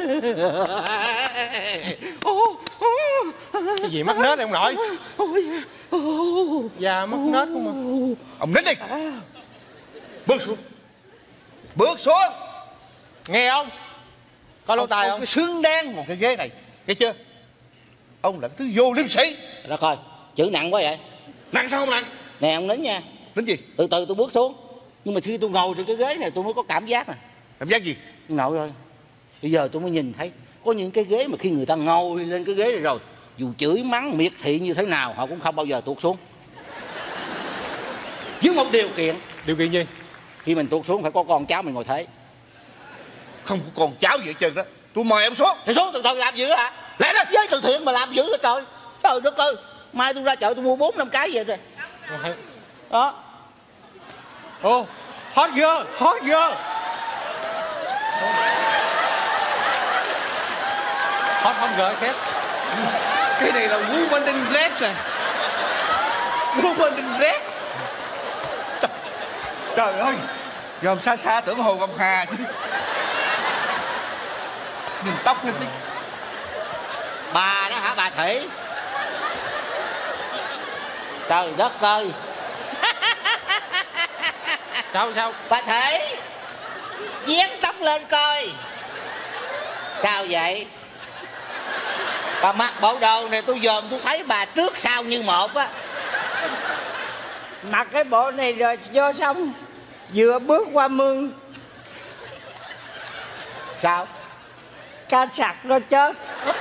Cái gì mất nết ông nội? Da mất nết không mà. Ông nín đi. Bước xuống. Bước xuống. Nghe không? Có lỗ tai không? Cái xương đen một cái ghế này, nghe chưa? Ông là cái thứ vô liêm sĩ. Đó coi, chữ nặng quá vậy. Nặng sao không nặng? Nè ông nín nha. Nín gì? Từ từ tôi bước xuống. Nhưng mà khi tôi ngồi trên cái ghế này tôi mới có cảm giác nè. Cảm giác gì? Ngồi rồi. Bây giờ tôi mới nhìn thấy có những cái ghế mà khi người ta ngồi lên cái ghế này rồi, dù chửi mắng miệt thị như thế nào họ cũng không bao giờ tuột xuống. Với một điều kiện. Điều kiện gì? Khi mình tuột xuống phải có con cháu mình ngồi thế. Không có con cháu gì hết trơn đó. Tôi mời ông xuống. Thì xuống từ từ làm dữ hả? Lẽ đó. Với từ thiện mà làm dữ hả trời? Trời đất ơi. Mai tôi ra chợ tôi mua bốn năm cái vậy thôi. Đó. Ô, oh, hot girl, hot girl. Hot hot girl sếp. Cái này là woman in red rồi. Woman in red. Trời, trời ơi. Dòm xa xa tưởng Hồ Ngọc Hà chứ. Nhìn tóc thôi chứ. Bà đó hả bà Thủy? Trời đất ơi. Sao sao? Bà Thủy, dán tóc lên coi. Sao vậy? Bà mặc bộ đồ này tôi dòm tôi thấy bà trước sau như một á. Mặc cái bộ này rồi vô xong vừa bước qua mương. Sao? Cá sặc nó chết.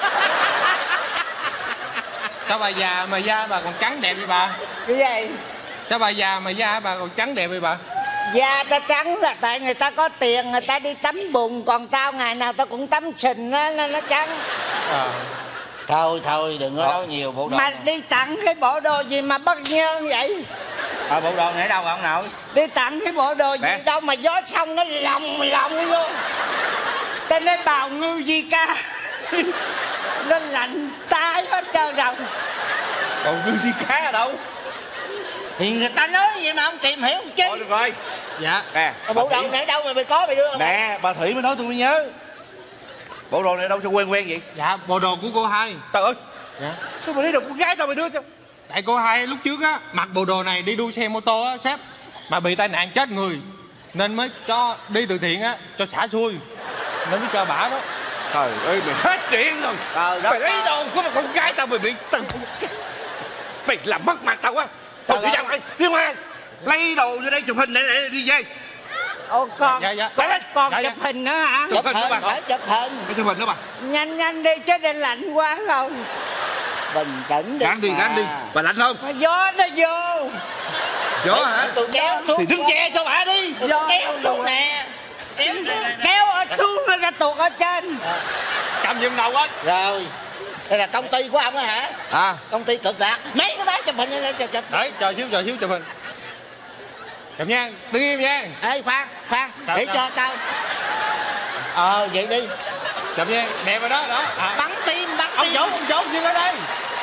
Sao bà già mà da bà còn trắng đẹp vậy bà? Cái gì? Sao bà già mà da bà còn trắng đẹp vậy bà? Da ta trắng là tại người ta có tiền, người ta đi tắm bùn. Còn tao ngày nào tao cũng tắm sình á, nên nó trắng. À. Thôi thôi đừng có nói nhiều bộ đồ mà này. đi tặng cái bộ đồ gì mà bất nhơn vậy? À, bộ đồ này đâu ông nội? Đi tặng cái bộ đồ gì Nè. đâu mà gió xong nó lòng lòng luôn. Cho nên bào ngư di ca. Nó lạnh tay hết trơn rồi. Còn ngư di cá ở đâu? Thì người ta nói vậy mà ông tìm hiểu không chứ. Thôi được rồi. Dạ. Nè Bộ đồ này đâu mà mày có mày đưa không? Nè bà Thủy mới nói tôi mới nhớ. Bộ đồ này đâu cho quen quen vậy? Dạ bộ đồ của cô hai. Trời ơi. Dạ. Sao mà lấy đồ con gái tao mày đưa cho? Tại cô hai lúc trước á mặc bộ đồ này đi đua xe mô tô á sếp, mà bị tai nạn chết người nên mới cho đi từ thiện á cho xả xui, nên mới cho bả đó. Trời ơi mày hết chuyện rồi. Trời đất Mày lấy ơi. đồ của một con gái tao mày bị tao... Mày làm mất mặt tao quá. Thôi đi ra ngoài, đi ngoài. Lấy đồ vô đây chụp hình này lại đi về. Ô con, Dạ, dạ. con, con Dạ, dạ. chụp hình nữa hả? Chụp hình hình, đó bà. phải chụp hình. Cái chụp hình đó bà. Nhanh nhanh đi chứ đây lạnh quá rồi. Bình tĩnh đi. Gắn đi, gắn đi. Bà lạnh không? Mà gió nó vô. Gió hả? Tôi kéo xuống. Thì đứng che cho bà đi. Tôi kéo xuống nè. Kéo xuống. Kéo ở xuống nó ra tuột ở trên. Cầm giùm đầu á. Rồi. Đây là công ty của ông á hả? À. Công ty Cực Lạc. Mấy cái máy chụp hình này chụp chụp. Đấy chờ xíu chờ xíu chụp hình. Chụp nha, đứng im nha. Ê khoan, khoan, Sao, để sao? cho tao. Ờ vậy đi. Chụp nha, đẹp rồi đó, đó. À. Bắn tim, bắn Ông tim. chủ, ông chủ dừng ở đây.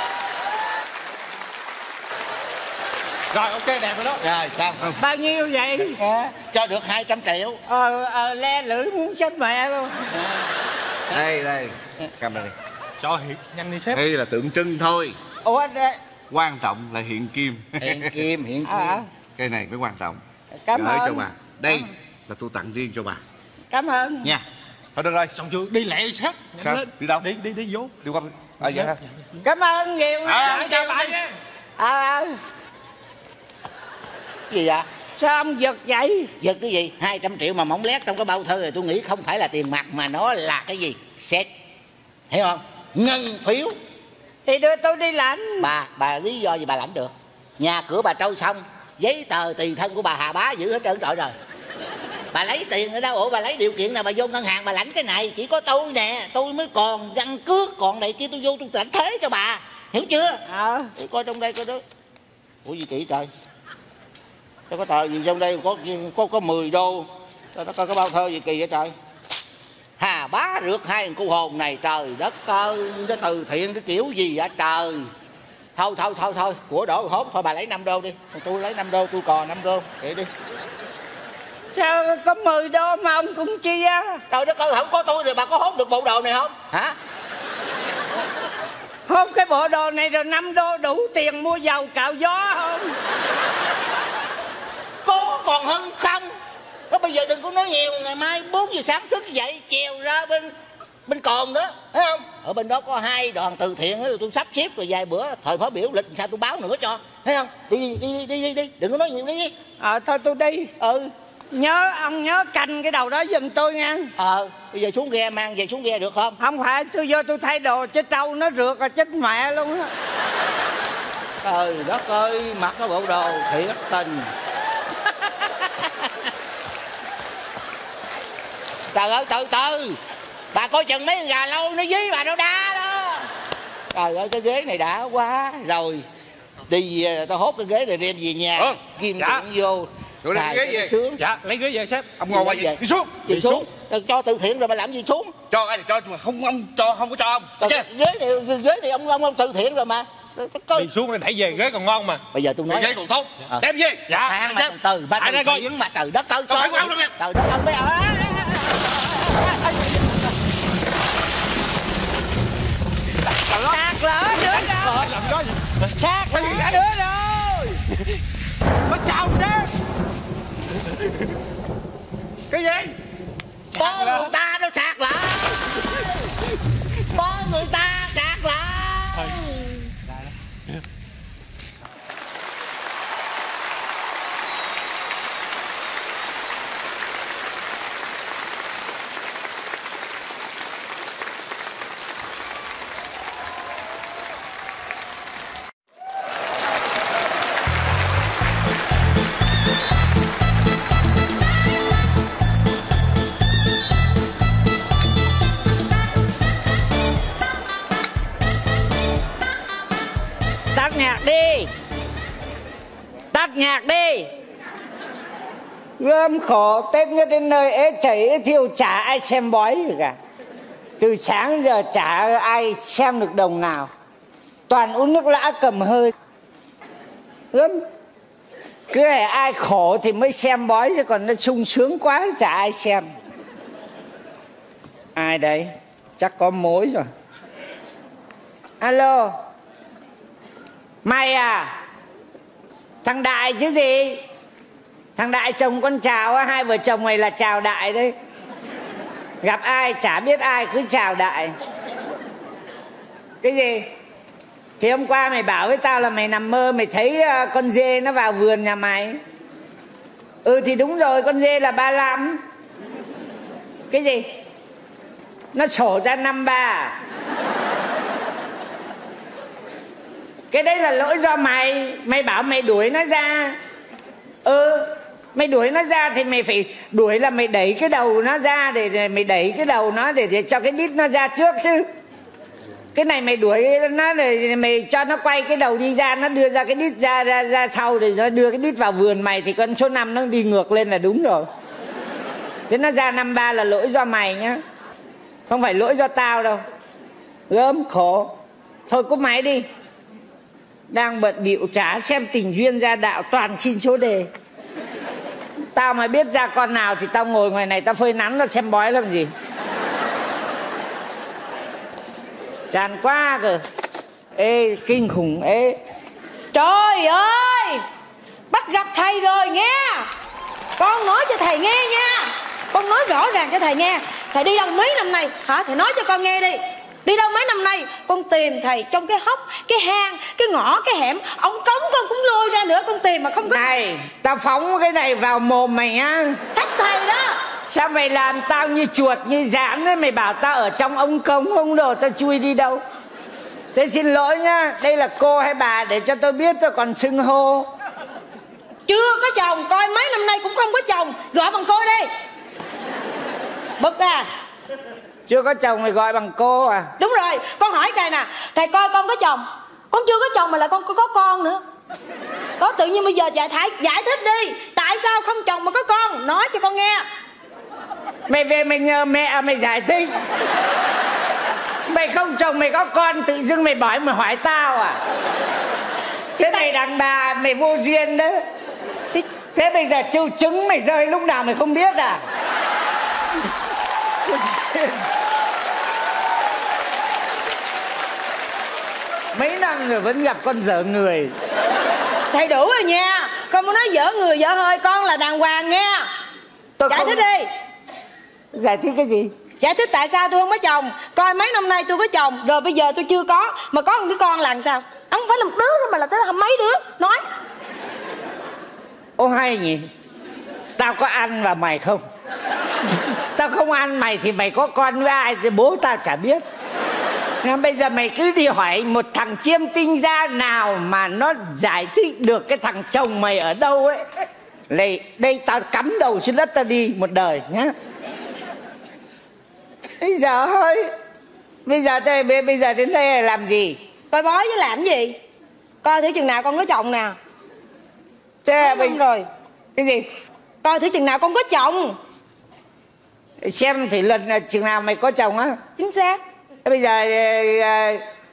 Rồi ok đẹp rồi đó. Rồi sao? Bao nhiêu vậy? À, cho được hai trăm triệu. Ờ, ờ le lưỡi muốn chết mẹ luôn. Đây, đây. Cầm đây đi. Cho hiện nhanh đi sếp. Đây là tượng trưng thôi. Ủa đây. Quan trọng là hiện kim. Hiện kim, hiện kim. À, Cái này mới quan trọng. cảm Gửi ơn. cho bà. Đây là tôi tặng riêng cho bà. Cảm ơn. Nha. Thôi được rồi. Xong chưa? Đi lẹ đi sếp. Nhanh Sao? lên. Đi đâu? Đi đi đi vô. Đi qua. À vậy hả? Cảm ơn nhiều. À, Chào bà nha. Ờ, ờ. Gì vậy? Sao ông giật vậy? Giật cái gì? hai trăm triệu mà mỏng lét trong cái bao thư này tôi nghĩ không phải là tiền mặt mà nó là cái gì? Xét. Hiểu không? Ngân phiếu. Thì đưa tôi đi lãnh. Bà, bà lý do gì bà lãnh được? Nhà cửa bà trôi xong, giấy tờ tùy thân của bà Hà Bá giữ hết trơn trọi rồi. Bà lấy tiền ở đâu? Ủa bà lấy điều kiện nào bà vô ngân hàng bà lãnh cái này? Chỉ có tôi nè, tôi mới còn căn cước, còn này kia tôi vô tôi lãnh thế cho bà. Hiểu chưa? Ờ. Để coi trong đây coi đó. Ủa gì kỹ trời? Sao có tờ gì trong đây có có có mười đô. Sao nó coi cái bao thơ gì kỳ vậy trời? Hà Bá rượt hai cô hồn này, trời đất ơi, nó từ thiện cái kiểu gì vậy trời? Thôi thôi thôi thôi, của đổ hốt thôi bà lấy năm đô đi. Tôi lấy năm đô, tôi còn năm đô. Vậy đi. Sao có mười đô mà ông cũng chia? Trời đất ơi, không có tôi thì bà có hốt được bộ đồ này không? Hả? Hốt cái bộ đồ này rồi năm đô đủ tiền mua dầu cạo gió không? Có còn hơn không? Có bây giờ đừng có nói nhiều, ngày mai bốn giờ sáng thức dậy chèo ra bên bên Cồn đó, thấy không? Ở bên đó có hai đoàn từ thiện đó, tôi sắp xếp rồi vài bữa thời khóa biểu lịch sao tôi báo nữa cho, thấy không? Đi đi đi đi đi, đi. Đừng có nói nhiều, đi đi. Ờ thôi tôi đi. Ừ. Nhớ ông nhớ canh cái đầu đó giùm tôi nha. Ờ bây giờ xuống ghe, mang về xuống ghe được không? Không phải tôi vô tôi thay đồ chứ trâu nó rượt là chết mẹ luôn á. Trời đất ơi, mặc cái bộ đồ thiệt tình. Trời ơi, từ từ. Bà coi chừng mấy con gà lâu nó dí bà đâu đá đó. Trời ơi, cái ghế này đã quá. Rồi đi về tao hốt cái ghế này đem về nhà. Ừ, Ghim dạ. điện vô. Rồi lấy Cài ghế cho nó về. sướng. Dạ lấy ghế về sếp. Ông ngồi qua Đi gì? về. Đi xuống. Đi xuống. Cho từ thiện rồi mà làm gì xuống? Cho ai thì cho, mà không ông cho không có cho ông. Rồi, Chứ? ghế này ghế này ông ông ông từ thiện rồi mà. Đi xuống đây đẩy về ghế còn ngon mà. Bây giờ tôi nói ghế còn tốt. Ờ. Đem gì? Dạ. Khoan mà từ từ, ba từ coi mà trời đất ơi. Trời đất ơi. Trời đất ơi bây giờ. Sạc lỡ nữa rồi. Làm đó gì? Sạc lỡ nữa rồi. Có sao thế? Cái gì? Bố người ta nó sạc lại. Bố người ta sạc lại. Tắt nhạc đi. Tắt nhạc đi. Gươm khổ Tết nhất đến nơi ế chảy ế thiêu chả ai xem bói được cả. Từ sáng giờ chả ai xem được đồng nào. Toàn uống nước lã cầm hơi. Gươm cứ để ai khổ thì mới xem bói, chứ còn nó sung sướng quá chả ai xem. Ai đấy? Chắc có mối rồi. Alo. Mày à? Thằng Đại chứ gì? Thằng Đại chồng con chào á, hai vợ chồng mày là chào Đại đấy. Gặp ai chả biết ai cứ chào Đại. Cái gì? Thì hôm qua mày bảo với tao là mày nằm mơ mày thấy con dê nó vào vườn nhà mày. Ừ thì đúng rồi, con dê là ba lăm. Cái gì? Nó sổ ra năm ba. Cái đấy là lỗi do mày. Mày bảo mày đuổi nó ra. Ừ, mày đuổi nó ra thì mày phải đuổi là mày đẩy cái đầu nó ra. Để, để mày đẩy cái đầu nó để, để cho cái đít nó ra trước chứ. Cái này mày đuổi nó để mày cho nó quay cái đầu đi ra. Nó đưa ra cái đít ra ra, ra sau. Để nó đưa cái đít vào vườn mày. Thì con số năm nó đi ngược lên là đúng rồi. Thế nó ra năm ba là lỗi do mày nhá. Không phải lỗi do tao đâu. Gớm khổ. Thôi cúp máy đi. Đang bận bịu chả xem tình duyên gia đạo, toàn xin số đề. Tao mà biết ra con nào thì tao ngồi ngoài này tao phơi nắng nó xem bói làm gì. Chán quá cơ. Ê kinh khủng. Ê Trời ơi, bắt gặp thầy rồi nghe. Con nói cho thầy nghe nha. Con nói rõ ràng cho thầy nghe. Thầy đi đâu mấy năm nay hả? Thầy nói cho con nghe đi. Đi đâu mấy năm nay con tìm thầy trong cái hốc, cái hang, cái ngõ, cái hẻm. Ông cống con cũng lôi ra nữa. Con tìm mà không có. Này, tao phóng cái này vào mồm mày á. Thách thầy đó. Sao mày làm tao như chuột như giãn đấy. Mày bảo tao ở trong ống cống ông đồ tao chui đi đâu. Thế xin lỗi nhá. Đây là cô hay bà để cho tôi biết tôi còn xưng hô. Chưa có chồng, coi mấy năm nay cũng không có chồng. Gọi bằng cô đi. Bực à. Chưa có chồng mày gọi bằng cô à? Đúng rồi, con hỏi thầy nè. Thầy coi con có chồng. Con chưa có chồng mà lại con có con nữa. Đó tự nhiên bây giờ giải thái giải thích đi. Tại sao không chồng mà có con? Nói cho con nghe. Mày về mày nhờ mẹ mày giải thích. Mày không chồng mày có con tự dưng mày bỏ mày hỏi tao à? Thế mày đàn bà mày vô duyên đấy. Thế, thế bây giờ trâu trứng mày rơi lúc nào mày không biết à? Mấy năm rồi vẫn gặp con dở người. Thầy đủ rồi nha. Con muốn nói dở người dở hơi. Con là đàng hoàng nha. Tôi giải không... thích đi. Giải thích cái gì? Giải thích tại sao tôi không có chồng. Coi mấy năm nay tôi có chồng rồi bây giờ tôi chưa có. Mà có một đứa con là làm sao? Không phải là một đứa đâu mà là tới là mấy đứa. Nói. Ô hay nhỉ. Tao có ăn và mày không. Tao không ăn mày thì mày có con với ai thì bố tao chả biết. Nên bây giờ mày cứ đi hỏi một thằng chiêm tinh gia nào mà nó giải thích được cái thằng chồng mày ở đâu ấy. Đây, đây tao cắm đầu xuống đất tao đi một đời nhá. Bây giờ thôi. Bây giờ đây, bây giờ đến đây là làm gì? Coi bói với làm gì? Coi thử chừng nào con có chồng nào. Thế bây... rồi. Cái gì? Coi thử chừng nào con có chồng. Xem thử lần chừng nào mày có chồng á. Chính xác. Thế bây giờ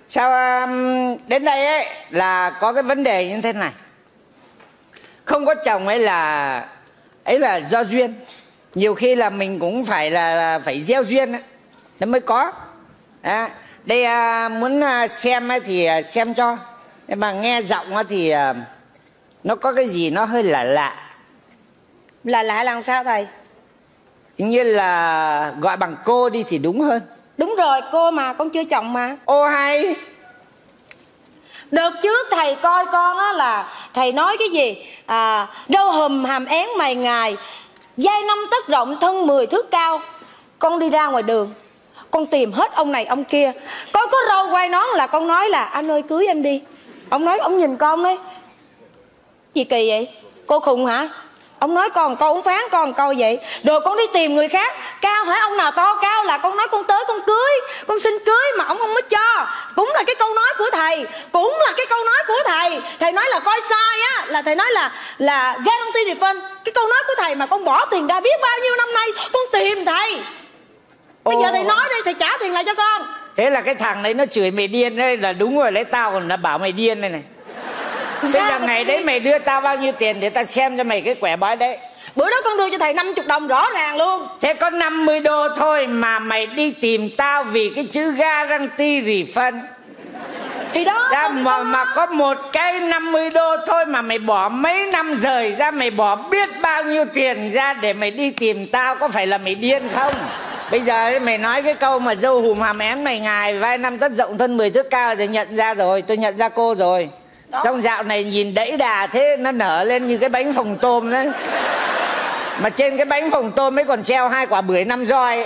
Sao um, đến đây ấy là có cái vấn đề như thế này. Không có chồng ấy là ấy là do duyên. Nhiều khi là mình cũng phải là, là phải gieo duyên ấy, nó mới có. À, đây à, muốn xem ấy thì xem cho. Nhưng mà nghe giọng thì à, nó có cái gì nó hơi lạ lạ. Là lạ làm sao thầy? Hình như là gọi bằng cô đi thì đúng hơn. Đúng rồi, cô mà, con chưa chồng mà. Ô hay. Đợt trước thầy coi con á là thầy nói cái gì à, râu hùm hàm én mày ngài, vai năm tấc rộng thân mười thước cao. Con đi ra ngoài đường, con tìm hết ông này ông kia, có có râu quay nón là con nói là anh ơi cưới em đi. Ông nói, ông nhìn con đấy, gì kỳ vậy, cô khùng hả? Ông nói con câu, ông phán con câu vậy. Rồi con đi tìm người khác, cao hỏi ông nào to cao là con nói con tới con cưới, con xin cưới mà ông không có cho. Cũng là cái câu nói của thầy, cũng là cái câu nói của thầy. Thầy nói là coi sai á, là thầy nói là là guarantee refund. Cái câu nói của thầy mà con bỏ tiền ra biết bao nhiêu năm nay con tìm thầy. Bây Ồ. giờ thầy nói đi, thầy trả tiền lại cho con. Thế là cái thằng đấy nó chửi mày điên đấy là đúng rồi, lấy tao còn là bảo mày điên đây này. Bây giờ ngày đấy mày đưa tao bao nhiêu tiền để tao xem cho mày cái quẻ bói đấy. Bữa đó con đưa cho thầy năm mươi đồng rõ ràng luôn. Thế có năm mươi đô thôi mà mày đi tìm tao vì cái chữ guarantee refund. Thì đó ra mà, mà có một cái năm mươi đô thôi mà mày bỏ mấy năm rời ra, mày bỏ biết bao nhiêu tiền ra để mày đi tìm tao, có phải là mày điên không? Bây giờ mày nói cái câu mà dâu hùm hàm én mày ngài, vai năm tấc rộng thân mười thước cao thì nhận ra rồi, tôi nhận ra cô rồi. Đó. Xong dạo này nhìn đẫy đà thế, nó nở lên như cái bánh phồng tôm đấy. Mà trên cái bánh phồng tôm ấy còn treo hai quả bưởi năm roi.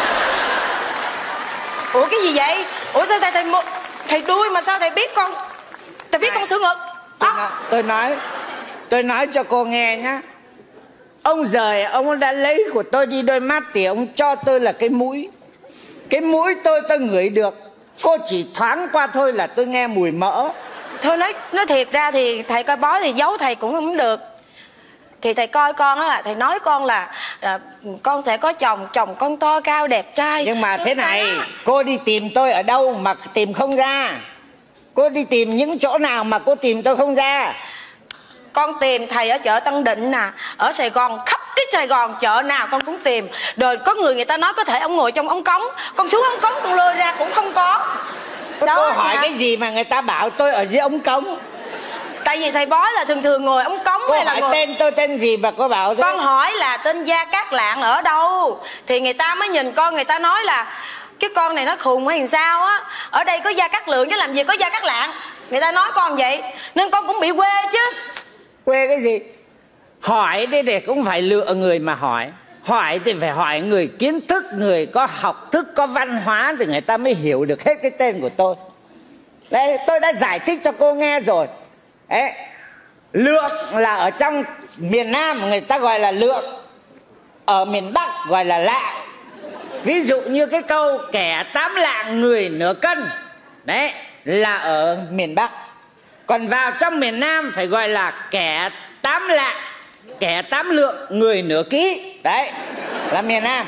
Ủa cái gì vậy? Ủa sao thầy thầy một thầy đuôi mà sao thầy biết con? Thầy biết Này, con sữa ngực? Tôi, nói, tôi nói Tôi nói cho cô nghe nhá. Ông rời, ông đã lấy của tôi đi đôi mắt thì ông cho tôi là cái mũi. Cái mũi tôi tôi ngửi được. Cô chỉ thoáng qua thôi là tôi nghe mùi mỡ. Thôi nói nói thiệt ra thì thầy coi bói thì giấu thầy cũng không được. Thì thầy coi con đó là thầy nói con là, là con sẽ có chồng, chồng con to cao đẹp trai. Nhưng mà thế này, cô đi tìm tôi ở đâu mà tìm không ra? Cô đi tìm những chỗ nào mà cô tìm tôi không ra? Con tìm thầy ở chợ Tân Định nè, ở Sài Gòn, khắp cái Sài Gòn chợ nào con cũng tìm. Rồi có người người ta nói có thể ông ngồi trong ống cống, con xuống ống cống con lôi ra cũng không có. Đó, cô hỏi hả? Cái gì mà người ta bảo tôi ở dưới ống cống? Tại vì thầy bói là thường thường ngồi ống cống. Cô hay là hỏi ngồi... tên tôi tên gì mà cô bảo thế? Con hỏi là tên Gia Cát Lạng ở đâu, thì người ta mới nhìn con, người ta nói là cái con này nó khùng hay sao á. Ở đây có Gia Cát Lượng chứ làm gì có Gia Cát Lạng. Người ta nói con vậy nên con cũng bị quê chứ. Quê cái gì? Hỏi đi để cũng phải lựa người mà hỏi. Hỏi thì phải hỏi người kiến thức, người có học thức, có văn hóa thì người ta mới hiểu được hết cái tên của tôi. Đây, tôi đã giải thích cho cô nghe rồi. Đấy, lượng là ở trong miền Nam người ta gọi là lượng, ở miền Bắc gọi là lạng. Ví dụ như cái câu kẻ tám lạng người nửa cân, đấy là ở miền Bắc. Còn vào trong miền Nam phải gọi là kẻ tám lạng, kẻ tám lượng người nửa ký. Đấy là miền Nam.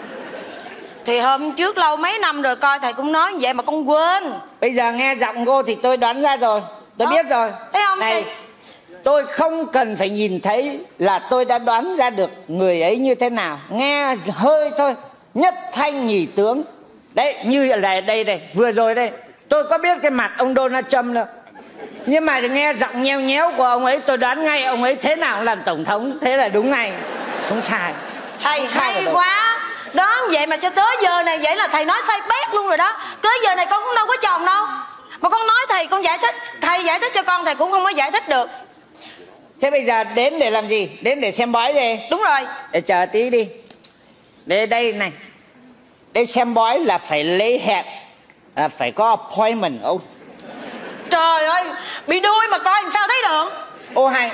Thì hôm trước lâu mấy năm rồi coi thầy cũng nói như vậy mà con quên. Bây giờ nghe giọng cô thì tôi đoán ra rồi. Tôi Đó. biết rồi. Thấy không này, thầy? Tôi không cần phải nhìn thấy là tôi đã đoán ra được người ấy như thế nào. Nghe hơi thôi, nhất thanh nhì tướng. Đấy, như là đây đây, vừa rồi đây, tôi có biết cái mặt ông Donald Trump đâu. Nhưng mà nghe giọng nheo nhéo của ông ấy, tôi đoán ngay ông ấy thế nào cũng làm tổng thống. Thế là đúng ngay, không sai. Thầy hay quá. Đó vậy mà cho tới giờ này vậy là thầy nói sai bét luôn rồi đó. Tới giờ này con cũng đâu có chồng đâu. Mà con nói thầy con giải thích, thầy giải thích cho con thầy cũng không có giải thích được. Thế bây giờ đến để làm gì? Đến để xem bói gì? Đúng rồi. Để chờ tí đi. Để đây này. Để xem bói là phải lấy hẹn, à, phải có appointment. Ô. Trời ơi, bị đuôi mà coi làm sao thấy được. Ô hay.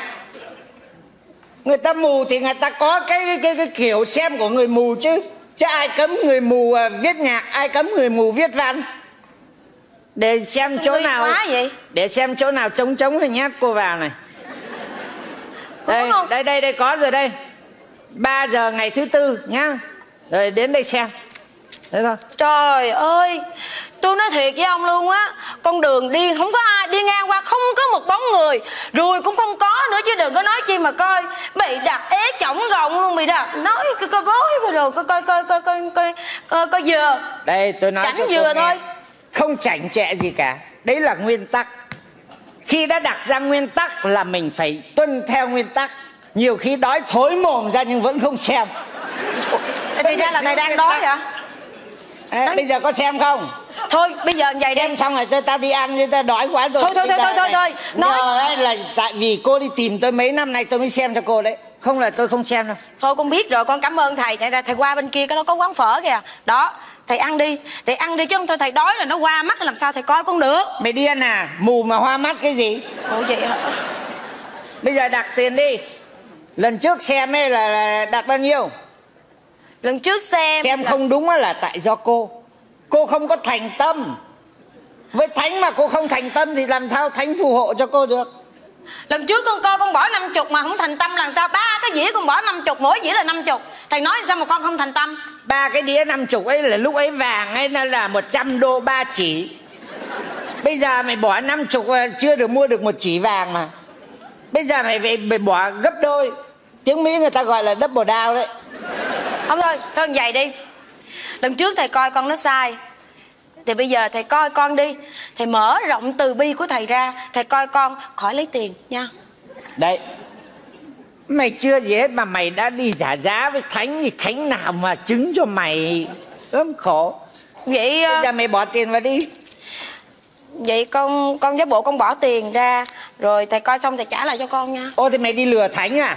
Người ta mù thì người ta có cái, cái, cái, cái kiểu xem của người mù chứ. Chứ ai cấm người mù viết nhạc, ai cấm người mù viết văn. Để xem chỗ nào vậy? Để xem chỗ nào trống trống thì nhét cô vào này. Đây, đây, đây, đây có rồi đây. Ba giờ ngày thứ tư nhá. Rồi đến đây xem. Thế thôi. Trời ơi, tôi nói thiệt với ông luôn á, con đường đi không có ai, đi ngang qua không có một bóng người, ruồi cũng không có nữa, chứ đừng có nói chi mà coi bị đặt ế chỏng gọng luôn, bị đặt nói coi coi bối rồi coi coi coi coi coi coi coi coi dừa. Đây tôi nói chảnh dừa thôi, không chảnh chọe gì cả, đấy là nguyên tắc. Khi đã đặt ra nguyên tắc là mình phải tuân theo nguyên tắc. Nhiều khi đói thối mồm ra nhưng vẫn không xem. Thì ra là thầy đang đói vậy? À, bây giờ có xem không? Thôi bây giờ vậy đi. Xem xong rồi tôi tao đi ăn chứ tao đói quá rồi. Thôi thôi thôi thôi thôi thôi. Nói ấy là tại vì cô đi tìm tôi mấy năm nay tôi mới xem cho cô đấy. Không là tôi không xem đâu. Thôi con biết rồi, con cảm ơn thầy. Thầy, thầy qua bên kia cái đó có quán phở kìa. Đó, thầy ăn đi. Thầy ăn đi chứ không thôi thầy đói rồi nó qua mắt làm sao thầy coi con được. Mày điên à? Mù mà hoa mắt cái gì? Ủa vậy hả? Bây giờ đặt tiền đi. Lần trước xem ấy là, là đặt bao nhiêu? Lần trước xem Xem là... không đúng là tại do cô. Cô không có thành tâm. Với Thánh mà cô không thành tâm thì làm sao Thánh phù hộ cho cô được? Lần trước con coi con bỏ năm chục mà không thành tâm làm sao? Ba cái dĩa con bỏ năm chục, mỗi dĩa là năm chục. Thầy nói sao mà con không thành tâm? Ba cái đĩa năm chục ấy là lúc ấy vàng ấy nó là một trăm đô ba chỉ. Bây giờ mày bỏ năm chục chưa được mua được một chỉ vàng mà. Bây giờ mày phải mày bỏ gấp đôi. Tiếng Mỹ người ta gọi là double down đấy. Không thôi, thôi vậy đi. Lần trước thầy coi con nó sai, thì bây giờ thầy coi con đi. Thầy mở rộng từ bi của thầy ra. Thầy coi con khỏi lấy tiền nha. Đấy, mày chưa gì hết mà mày đã đi giả giá với Thánh. Thì Thánh nào mà chứng cho mày ớm khổ. Vậy bây giờ mày bỏ tiền vào đi. Vậy con con với bộ con bỏ tiền ra, rồi thầy coi xong thầy trả lại cho con nha. Ô thì mày đi lừa Thánh à?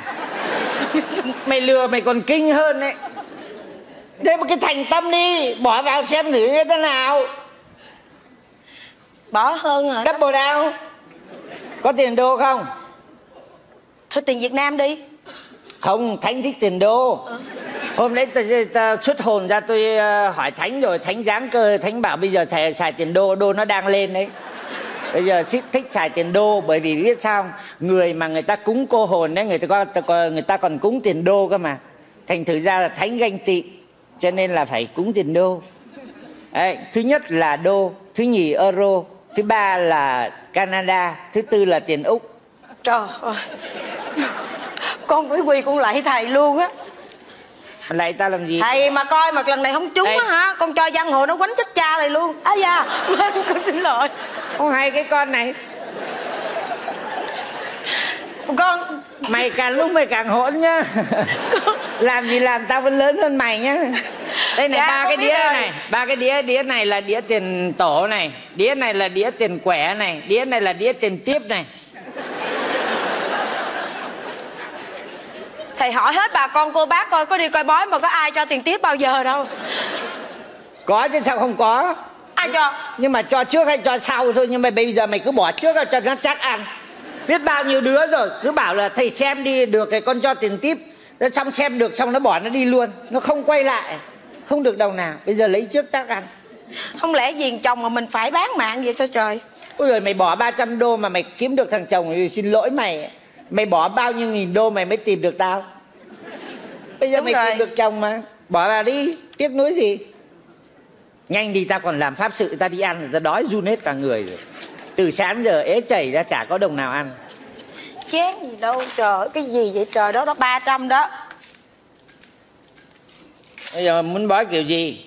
Mày lừa mày còn kinh hơn đấy. Đây một cái thành tâm đi. Bỏ vào xem thử như thế nào. Bỏ hơn hả? Double down. Có tiền đô không? Thôi tiền Việt Nam đi. Không, Thánh thích tiền đô. à. Hôm đấy tôi, tôi xuất hồn ra tôi hỏi Thánh rồi. Thánh giáng cơ. Thánh bảo bây giờ thầy xài tiền đô. Đô nó đang lên đấy. Bây giờ thích xài tiền đô. Bởi vì biết sao, người mà người ta cúng cô hồn đấy, người ta, có, người ta còn cúng tiền đô cơ mà. Thành thử ra là Thánh ganh tị, cho nên là phải cúng tiền đô. Đấy, thứ nhất là đô, thứ nhì euro, thứ ba là Canada, thứ tư là tiền Úc. Trời ơi, con phải quỳ con lạy thầy luôn á. Lạy tao làm gì? Thầy mà coi mà lần này không trúng á hả, con cho giang hồ nó quánh chết cha thầy luôn. À da, con xin lỗi. Không hay cái con này. Con mày càng lúc mày càng hỗn nhá. Làm gì làm tao vẫn lớn hơn mày nhá. Đây này, dạ, ba cái đĩa này, ba cái đĩa, đĩa này là đĩa tiền tổ này, đĩa này là đĩa tiền quẻ này, đĩa này là đĩa tiền tiếp này. Thầy hỏi hết bà con cô bác coi có đi coi bói mà có ai cho tiền tiếp bao giờ đâu. Có chứ sao không có. Ai cho? Nhưng mà cho trước hay cho sau thôi. Nhưng mà bây giờ mày cứ bỏ trước cho nó chắc ăn. Biết bao nhiêu đứa rồi cứ bảo là thầy xem đi được thì con cho tiền tiếp. Nó xong xem được xong nó bỏ nó đi luôn. Nó không quay lại. Không được đồng nào. Bây giờ lấy trước chắc ăn. Không lẽ giềng chồng mà mình phải bán mạng vậy sao trời? Ôi giời, mày bỏ ba trăm đô mà mày kiếm được thằng chồng thì xin lỗi mày. Mày bỏ bao nhiêu nghìn đô mày mới tìm được tao. Bây giờ đúng mày rồi. Tìm được chồng mà. Bỏ vào đi. Tiếc nuối gì. Nhanh đi, tao còn làm pháp sự. Tao đi ăn rồi tao đói run hết cả người rồi. Từ sáng giờ ế chảy ra chả có đồng nào ăn. Chén gì đâu trời. Cái gì vậy trời, đó đó ba trăm đó. Bây giờ muốn bói kiểu gì?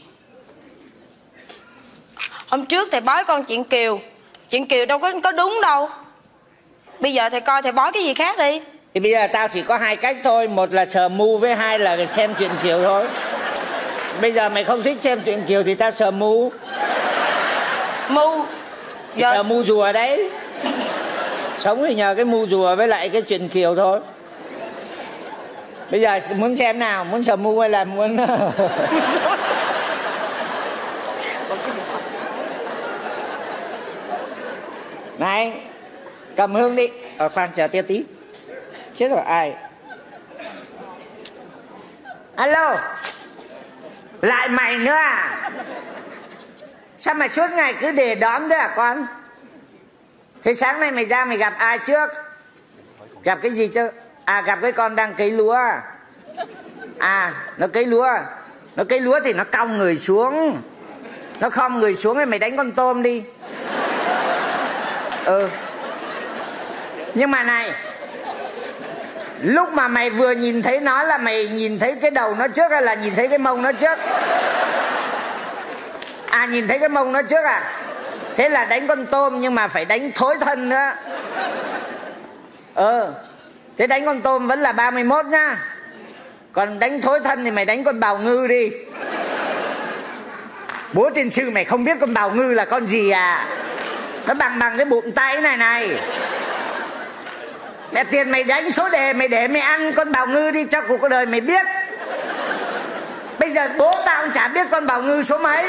Hôm trước thầy bói con chuyện Kiều. Chuyện Kiều đâu có có đúng đâu. Bây giờ thầy coi thầy bói cái gì khác đi. Thì bây giờ tao chỉ có hai cách thôi. Một là sờ mu với hai là xem chuyện Kiều thôi. Bây giờ mày không thích xem chuyện Kiều thì tao sờ mu. Mu giờ... Sờ mu rùa đấy. Sống thì nhờ cái mu rùa với lại cái chuyện Kiều thôi. Bây giờ muốn xem nào? Muốn sờ mu hay là muốn... Này, cầm hương đi. Ờ, khoan chờ tia tí. Chết rồi, ai? Alo. Lại mày nữa à? Sao mày suốt ngày cứ để đóm thế hả con? Thế sáng nay mày ra mày gặp ai trước? Gặp cái gì chứ? À, gặp cái con đang cấy lúa. À, nó cấy lúa. Nó cây lúa thì nó cong người xuống, nó khom người xuống thì mày đánh con tôm đi. Ừ. Nhưng mà này, lúc mà mày vừa nhìn thấy nó là mày nhìn thấy cái đầu nó trước hay là nhìn thấy cái mông nó trước? À, nhìn thấy cái mông nó trước à? Thế là đánh con tôm nhưng mà phải đánh thối thân nữa. Ừ. Thế đánh con tôm vẫn là ba mươi mốt nhá. Còn đánh thối thân thì mày đánh con bào ngư đi. Bố tiên sư mày không biết con bào ngư là con gì à? Nó bằng bằng cái bụng tay này này. Mẹ tiền mày đánh số đề mày để mày ăn con bào ngư đi cho cuộc đời mày biết. Bây giờ bố tao cũng chả biết con bào ngư số mấy.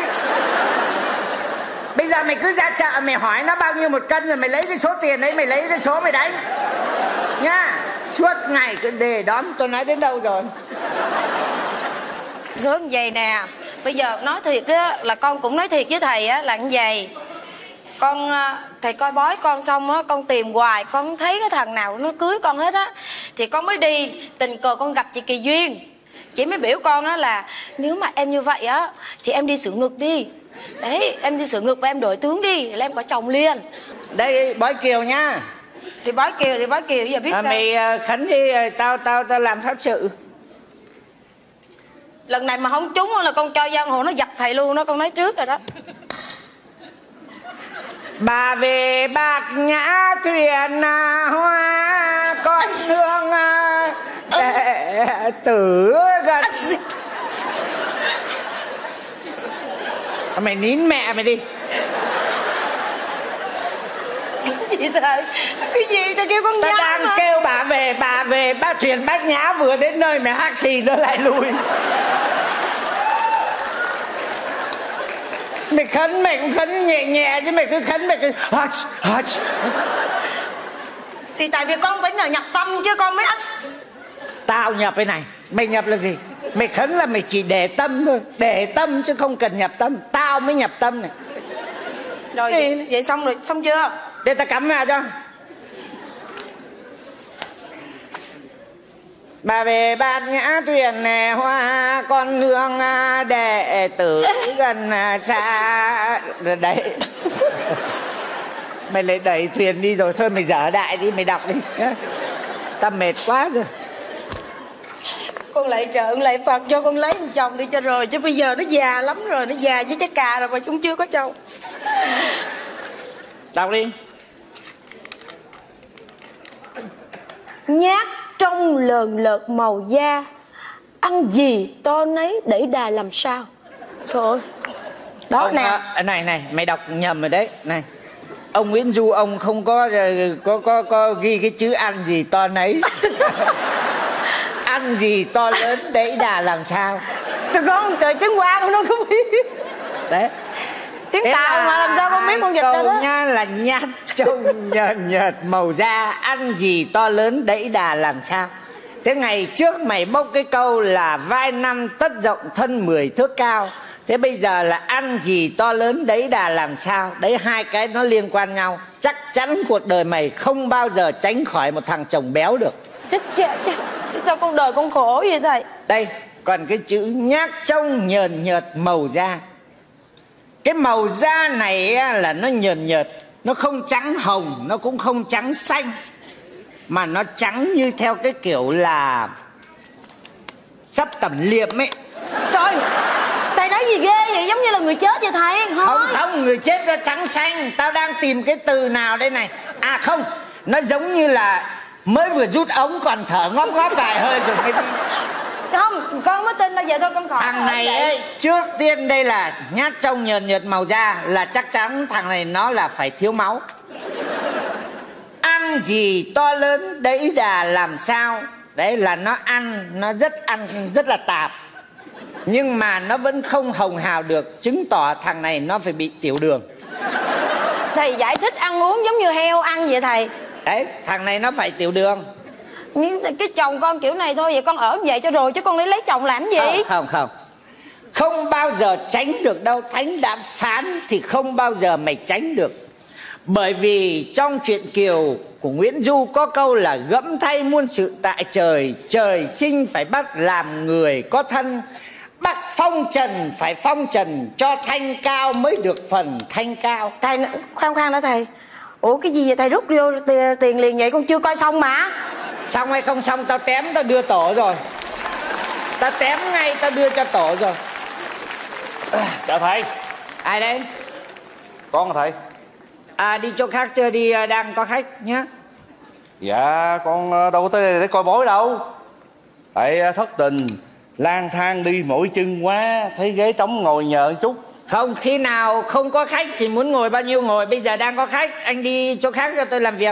Bây giờ mày cứ ra chợ mày hỏi nó bao nhiêu một cân rồi mày lấy cái số tiền đấy mày lấy cái số mày đánh nhá. Suốt ngày cứ đề đóm. Tôi nói đến đâu rồi? Rồi như vậy nè, bây giờ nói thiệt á, là con cũng nói thiệt với thầy á, là như vậy. Con, thầy coi bói con xong á, con tìm hoài, con không thấy cái thằng nào nó cưới con hết á. Thì con mới đi, tình cờ con gặp chị Kỳ Duyên. Chị mới biểu con á là nếu mà em như vậy á, thì em đi sửa ngực đi. Đấy, em đi sửa ngực và em đổi tướng đi, là em có chồng liền. Đây, bói Kiều nha. Thì bói Kiều, thì bói Kiều, giờ biết à, sao. Mày khấn đi, tao tao tao làm pháp sự. Lần này mà không trúng là con cho giang hồ nó giật thầy luôn đó, con nói trước rồi đó. Bà về Bạc Nhã thuyền hoa, con thương đệ tử gần. Mày nín mẹ mày đi. Cái gì thầy? Cái gì? Tao kêu con Tao nhá đang mà. kêu bà về, bà về bác thuyền Bát Nhã vừa đến nơi mày hắc xì nó lại lùi. Mày khấn mày cũng khấn nhẹ nhẹ chứ mày cứ khấn mày cứ hach hach. Thì tại vì con phải nhờ nhập tâm chứ con mới ắt. Tao nhập cái này, mày nhập là gì? Mày khấn là mày chỉ để tâm thôi, để tâm chứ không cần nhập tâm. Tao mới nhập tâm này. Rồi vậy, vậy xong rồi, xong chưa? Để tao cắm vào cho. Bà về Bát Nhã thuyền nè hoa, con nương đệ tử gần xa. Đấy. Mày lại đẩy thuyền đi rồi, thôi mày dở đại đi, mày đọc đi. Tao mệt quá rồi. Con lại trợn lại Phật cho con lấy một chồng đi cho rồi. Chứ bây giờ nó già lắm rồi, nó già với trái cà rồi mà chúng chưa có chồng. Đọc đi. Nhát trong lờn lợt màu da, ăn gì to nấy đẩy đà làm sao. Thôi đó ông, nè à, này này mày đọc nhầm rồi đấy. Này, ông Nguyễn Du ông không có có có có ghi cái chữ ăn gì to nấy. Ăn gì to lớn đẩy đà làm sao. Tụi con từ tiếng Hoa con đâu có biết. Đấy. Tiếng Thế Tàu mà làm sao con biết con dịch câu ra đó. nha là nhát trông nhợt nhợt màu da, ăn gì to lớn đẩy đà làm sao. Thế ngày trước mày bốc cái câu là vai năm tất rộng thân mười thước cao. Thế bây giờ là ăn gì to lớn đẩy đà làm sao. Đấy, hai cái nó liên quan nhau. Chắc chắn cuộc đời mày không bao giờ tránh khỏi một thằng chồng béo được. Chết chết. Sao con đời con khổ vậy thầy? Đây, còn cái chữ nhát trông nhờn nhợt màu da. Cái màu da này là nó nhờn nhợt, nó không trắng hồng, nó cũng không trắng xanh, mà nó trắng như theo cái kiểu là sắp tẩm liệm ấy. Trời, thầy nói gì ghê vậy? Giống như là người chết vậy thầy. Thôi. Không, không, người chết nó trắng xanh. Tao đang tìm cái từ nào đây này. À không, nó giống như là mới vừa rút ống còn thở ngóp ngóp vài hơi rồi mới đi. Không, con mới tin là vậy thôi con khỏi. Thằng này ấy, trước tiên đây là nhát trông nhợt nhợt màu da, là chắc chắn thằng này nó là phải thiếu máu. Ăn gì to lớn đẩy đà làm sao. Đấy là nó ăn, nó rất ăn rất là tạp, nhưng mà nó vẫn không hồng hào được, chứng tỏ thằng này nó phải bị tiểu đường. Thầy giải thích ăn uống giống như heo ăn vậy thầy. Đấy, thằng này nó phải tiểu đường. Nhưng cái chồng con kiểu này thôi, vậy con ở vậy cho rồi chứ con lấy lấy chồng làm gì? Không, không, không. Không bao giờ tránh được đâu. Thánh đã phán thì không bao giờ mày tránh được. Bởi vì trong truyện Kiều của Nguyễn Du có câu là gẫm thay muôn sự tại trời, trời sinh phải bắt làm người có thân, Bắt phong trần phải phong trần, cho thanh cao mới được phần thanh cao. Thầy, khoan khoan đã thầy. Ủa cái gì vậy thầy, rút vô tiền liền vậy, con chưa coi xong mà. Xong hay không xong tao tém tao đưa tổ rồi. Tao tém ngay tao đưa cho tổ rồi. Chào thầy. Ai đấy? Con là thầy. À đi chỗ khác chưa, đi đang có khách nhá. Dạ con đâu có tới đây để coi bói đâu. Tại thất tình lang thang đi mỏi chân quá, thấy ghế trống ngồi nhờ chút. Không, khi nào không có khách thì muốn ngồi bao nhiêu ngồi. Bây giờ đang có khách, anh đi chỗ khác cho tôi làm việc.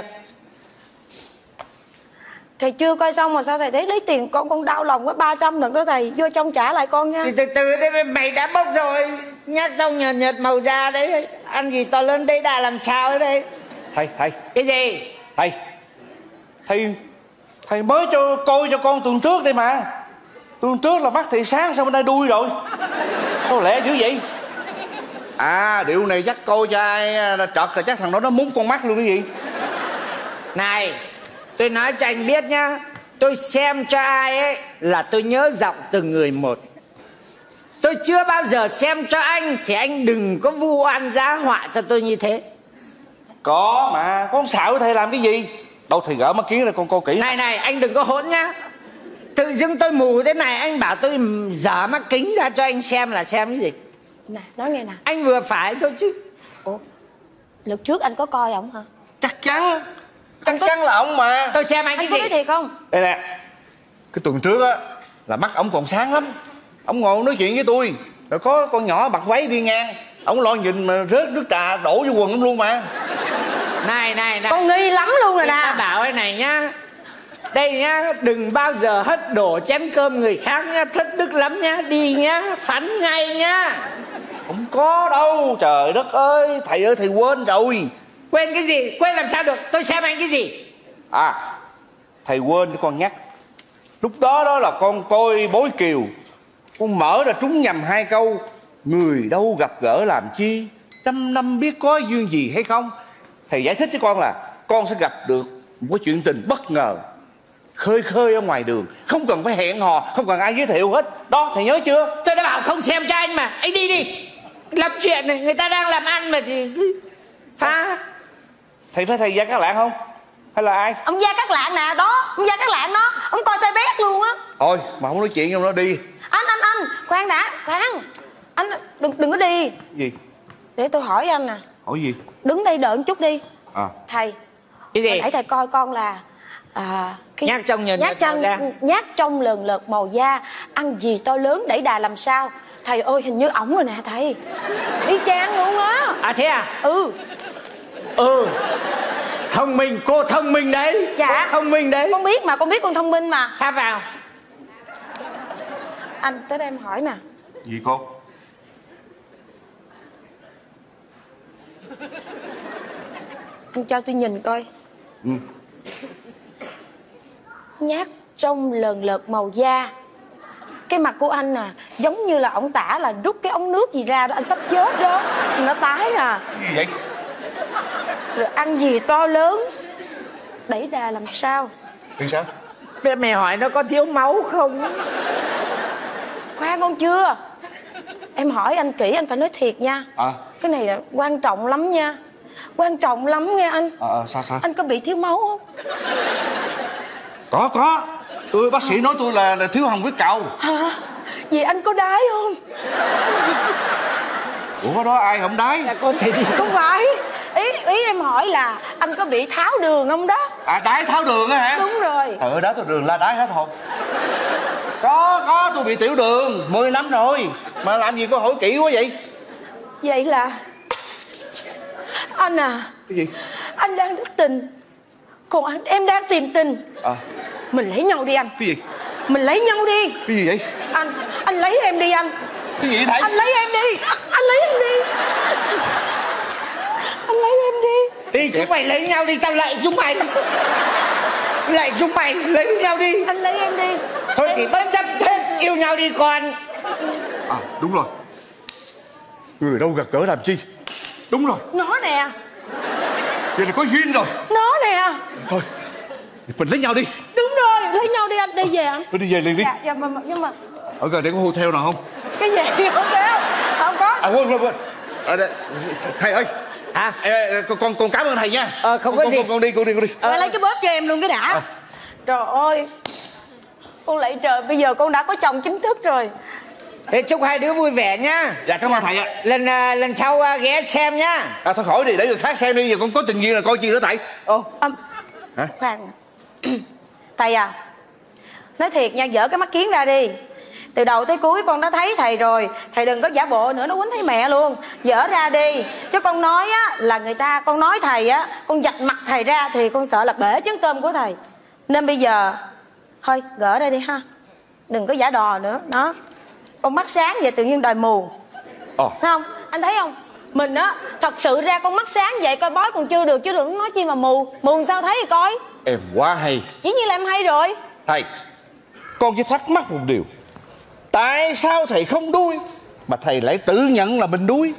Thầy chưa coi xong mà sao thầy thấy lấy tiền con con đau lòng quá. Ba trăm đừng đó thầy, vô trong trả lại con nha. Thì từ từ đấy, mày đã bốc rồi. Nhắc trong nhợt nhợt màu da đấy. Ăn gì to lớn đấy đã làm sao đấy đây. Thầy, thầy. Cái gì? Thầy. Thầy Thầy mới cho coi cho con tuần trước đây mà. Tuần trước là mắt thầy sáng, sao bên đây đuôi rồi? Sao lẹ dữ vậy? À điệu này chắc coi cho ai trật là chắc thằng đó nó muốn con mắt luôn cái gì. Này, tôi nói cho anh biết nhá. Tôi xem cho ai ấy là tôi nhớ giọng từng người một. Tôi chưa bao giờ xem cho anh. Thì anh đừng có vu oan giá họa cho tôi như thế. Có mà, con xạo với thầy làm cái gì? Đâu thầy gỡ mắt kiến ra con coi kỹ. Này này, anh đừng có hỗn nhá. Tự dưng tôi mù thế này, anh bảo tôi dở mắt kính ra cho anh xem là xem cái gì? Nè, nói nghe nè. Anh vừa phải thôi chứ. Ủa, lúc trước anh có coi ổng hả? Chắc chắn. Chắc chắn là ông mà. Tôi xem anh cái anh có gì? nói thiệt không? Đây nè, cái tuần trước á là mắt ổng còn sáng lắm. Ổng ngồi nói chuyện với tôi, rồi có con nhỏ bặt váy đi ngang, ổng lo nhìn mà rớt nước trà đổ vô quần ổng luôn mà. Này này này, con nghi lắm luôn rồi nè. Ta bảo cái này nhá, đây nhá, đừng bao giờ hất đổ chén cơm người khác nhá, thất đức lắm nhá. Đi nhá, phắn ngay nhá. Không có đâu, trời đất ơi. Thầy ơi thầy quên rồi. Quên cái gì? Quên làm sao được? Tôi xem anh cái gì? À, thầy quên cho con nhắc. Lúc đó đó là con coi bói kiều, con mở ra trúng nhầm hai câu: người đâu gặp gỡ làm chi, trăm năm biết có duyên gì hay không. Thầy giải thích cho con là con sẽ gặp được một cái chuyện tình bất ngờ, khơi khơi ở ngoài đường, không cần phải hẹn hò, không cần ai giới thiệu hết. Đó, thầy nhớ chưa? Tôi đã bảo không xem cho anh mà. Anh đi đi. Làm chuyện này, người ta đang làm ăn mà thì cứ phá. Thầy phải thầy Gia Cát Lãng không? Hay là ai? Ông Gia Cát Lãng nè, đó, ông Gia Cát Lãng đó. Ông coi sai bét luôn á. Thôi, mà không nói chuyện trong đó đi. Anh, anh, anh, khoan đã, khoan. Anh, đừng, đừng có đi. Gì? Để tôi hỏi anh nè. Hỏi gì? Đứng đây đợi một chút đi. À. Thầy. Cái gì? Hồi nãy thầy coi con là à, cái nhát trong nhợt nhát trong nhát trong lờn lợt màu da, ăn gì to lớn đẩy đà làm sao. Thầy ơi, hình như ổng rồi nè thầy. Y chang luôn á. À thế à? Ừ. Ừ. Thông minh, cô thông minh đấy. Dạ. Cô thông minh đấy. Con biết mà, con biết con thông minh mà. Tha vào. Anh tới đây em hỏi nè. Gì cô? Anh cho tôi nhìn coi. Ừ. Nhát trong lờn lợt màu da. Cái mặt của anh nè, giống như là ổng tả là rút cái ống nước gì ra đó, anh sắp chết đó. Nó tái à. Gì vậy? Rồi ăn gì to lớn đẩy đà làm sao. Thì sao? Biết mày hỏi nó có thiếu máu không? Khoan con chưa. Em hỏi anh kỹ, anh phải nói thiệt nha. À. Cái này là quan trọng lắm nha. Quan trọng lắm nghe anh. À, à, sao sao? Anh có bị thiếu máu không? Có có. Tôi bác sĩ nói tôi là, là thiếu hồng huyết cầu. Hả? Vậy anh có đái không? Ủa đó ai không đái? Là con thì đi. Không phải. Ý ý em hỏi là anh có bị tháo đường không đó? À đái tháo đường á hả? Đúng rồi. Ừ đó, tôi đường la đái hết hồn. Có có tôi bị tiểu đường mười năm rồi. Mà làm gì có hỏi kỹ quá vậy? Vậy là anh à. Cái gì? Anh đang thất tình, còn anh, em đang tìm tình. À. Mình lấy nhau đi anh. Cái gì? Mình lấy nhau đi. Cái gì vậy? Anh, anh lấy em đi anh. Cái gì thầy? Anh lấy em đi. Anh lấy em đi. Anh lấy em đi. Đi chúng mày lấy nhau đi, tao lại chúng mày. Lại chúng mày lấy nhau đi. Anh lấy em đi. Thôi thì bất chấp hết, yêu nhau đi con. À đúng rồi. Người đâu gặp gỡ làm chi? Đúng rồi. Nó nè. Vậy là có duyên rồi. Nó nè. Thôi mình lấy nhau đi. Đúng rồi, lấy nhau đi anh. Đi về anh. Tôi đi về liền đi. Dạ, dạ mà, nhưng mà Ở gần đây có hotel nào không? Cái gì không kéo? Không có. À quên quên quên. À, đây, thầy ơi. Hả? À, con, con con cảm ơn thầy nha. Ờ không con, có gì. Con, con đi con đi con đi. Ờ. Lấy cái bóp cho em luôn cái đã. À. Trời ơi. Con lạy trời, bây giờ con đã có chồng chính thức rồi. Thế chúc hai đứa vui vẻ nhá. Dạ cảm ơn thầy ạ. Lần uh, lần sau uh, ghé xem nhá. À thôi khỏi đi để người khác xem đi, giờ con có tình duyên là coi chi nữa thầy. Ồ. Um, hả? Khoan. Thầy à, nói thiệt nha, dỡ cái mắt kiến ra đi. Từ đầu tới cuối con đã thấy thầy rồi. Thầy đừng có giả bộ nữa, nó quýnh thấy mẹ luôn. Dỡ ra đi. Chứ con nói á là người ta, con nói thầy á, con vạch mặt thầy ra thì con sợ là bể trứng cơm của thầy. Nên bây giờ thôi gỡ ra đi ha. Đừng có giả đò nữa. Đó. Con mắt sáng vậy tự nhiên đòi mù. Ồ. Thấy không? Anh thấy không? Mình á thật sự ra con mắt sáng vậy coi bói còn chưa được, chứ đừng nói chi mà mù. Mù sao thấy thì coi. Em quá hay. Dĩ nhiên là em hay rồi. Thầy, con chỉ thắc mắc một điều. Tại sao thầy không đuôi mà thầy lại tự nhận là mình đuôi?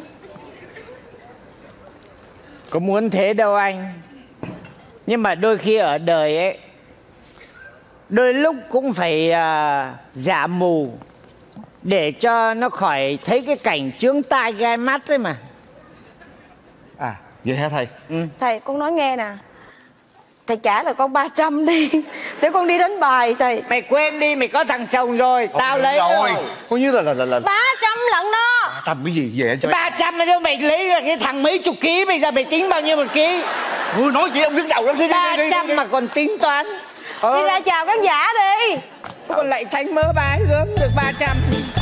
Có muốn thế đâu anh. Nhưng mà đôi khi ở đời ấy, đôi lúc cũng phải uh, giả mù để cho nó khỏi thấy cái cảnh chướng tai gai mắt ấy mà. À vậy hả thầy? Ừ. Thầy con nói nghe nè, thầy trả lại con ba trăm đi để con đi đánh bài thầy. Mày quên đi, mày có thằng chồng rồi. Ồ, tao lấy rồi. Coi như là là là, là... ba trăm lận đó. ba trăm cái gì về cho ba trăm mà mày lấy là cái thằng mấy chục ký, bây giờ mày tính bao nhiêu một ký? Ui nói chị ông đứng đầu lắm. Ba trăm mà còn tính toán. Ờ. Đi ra chào khán giả đi. Còn lại Thanh mơ bái gớm được ba trăm.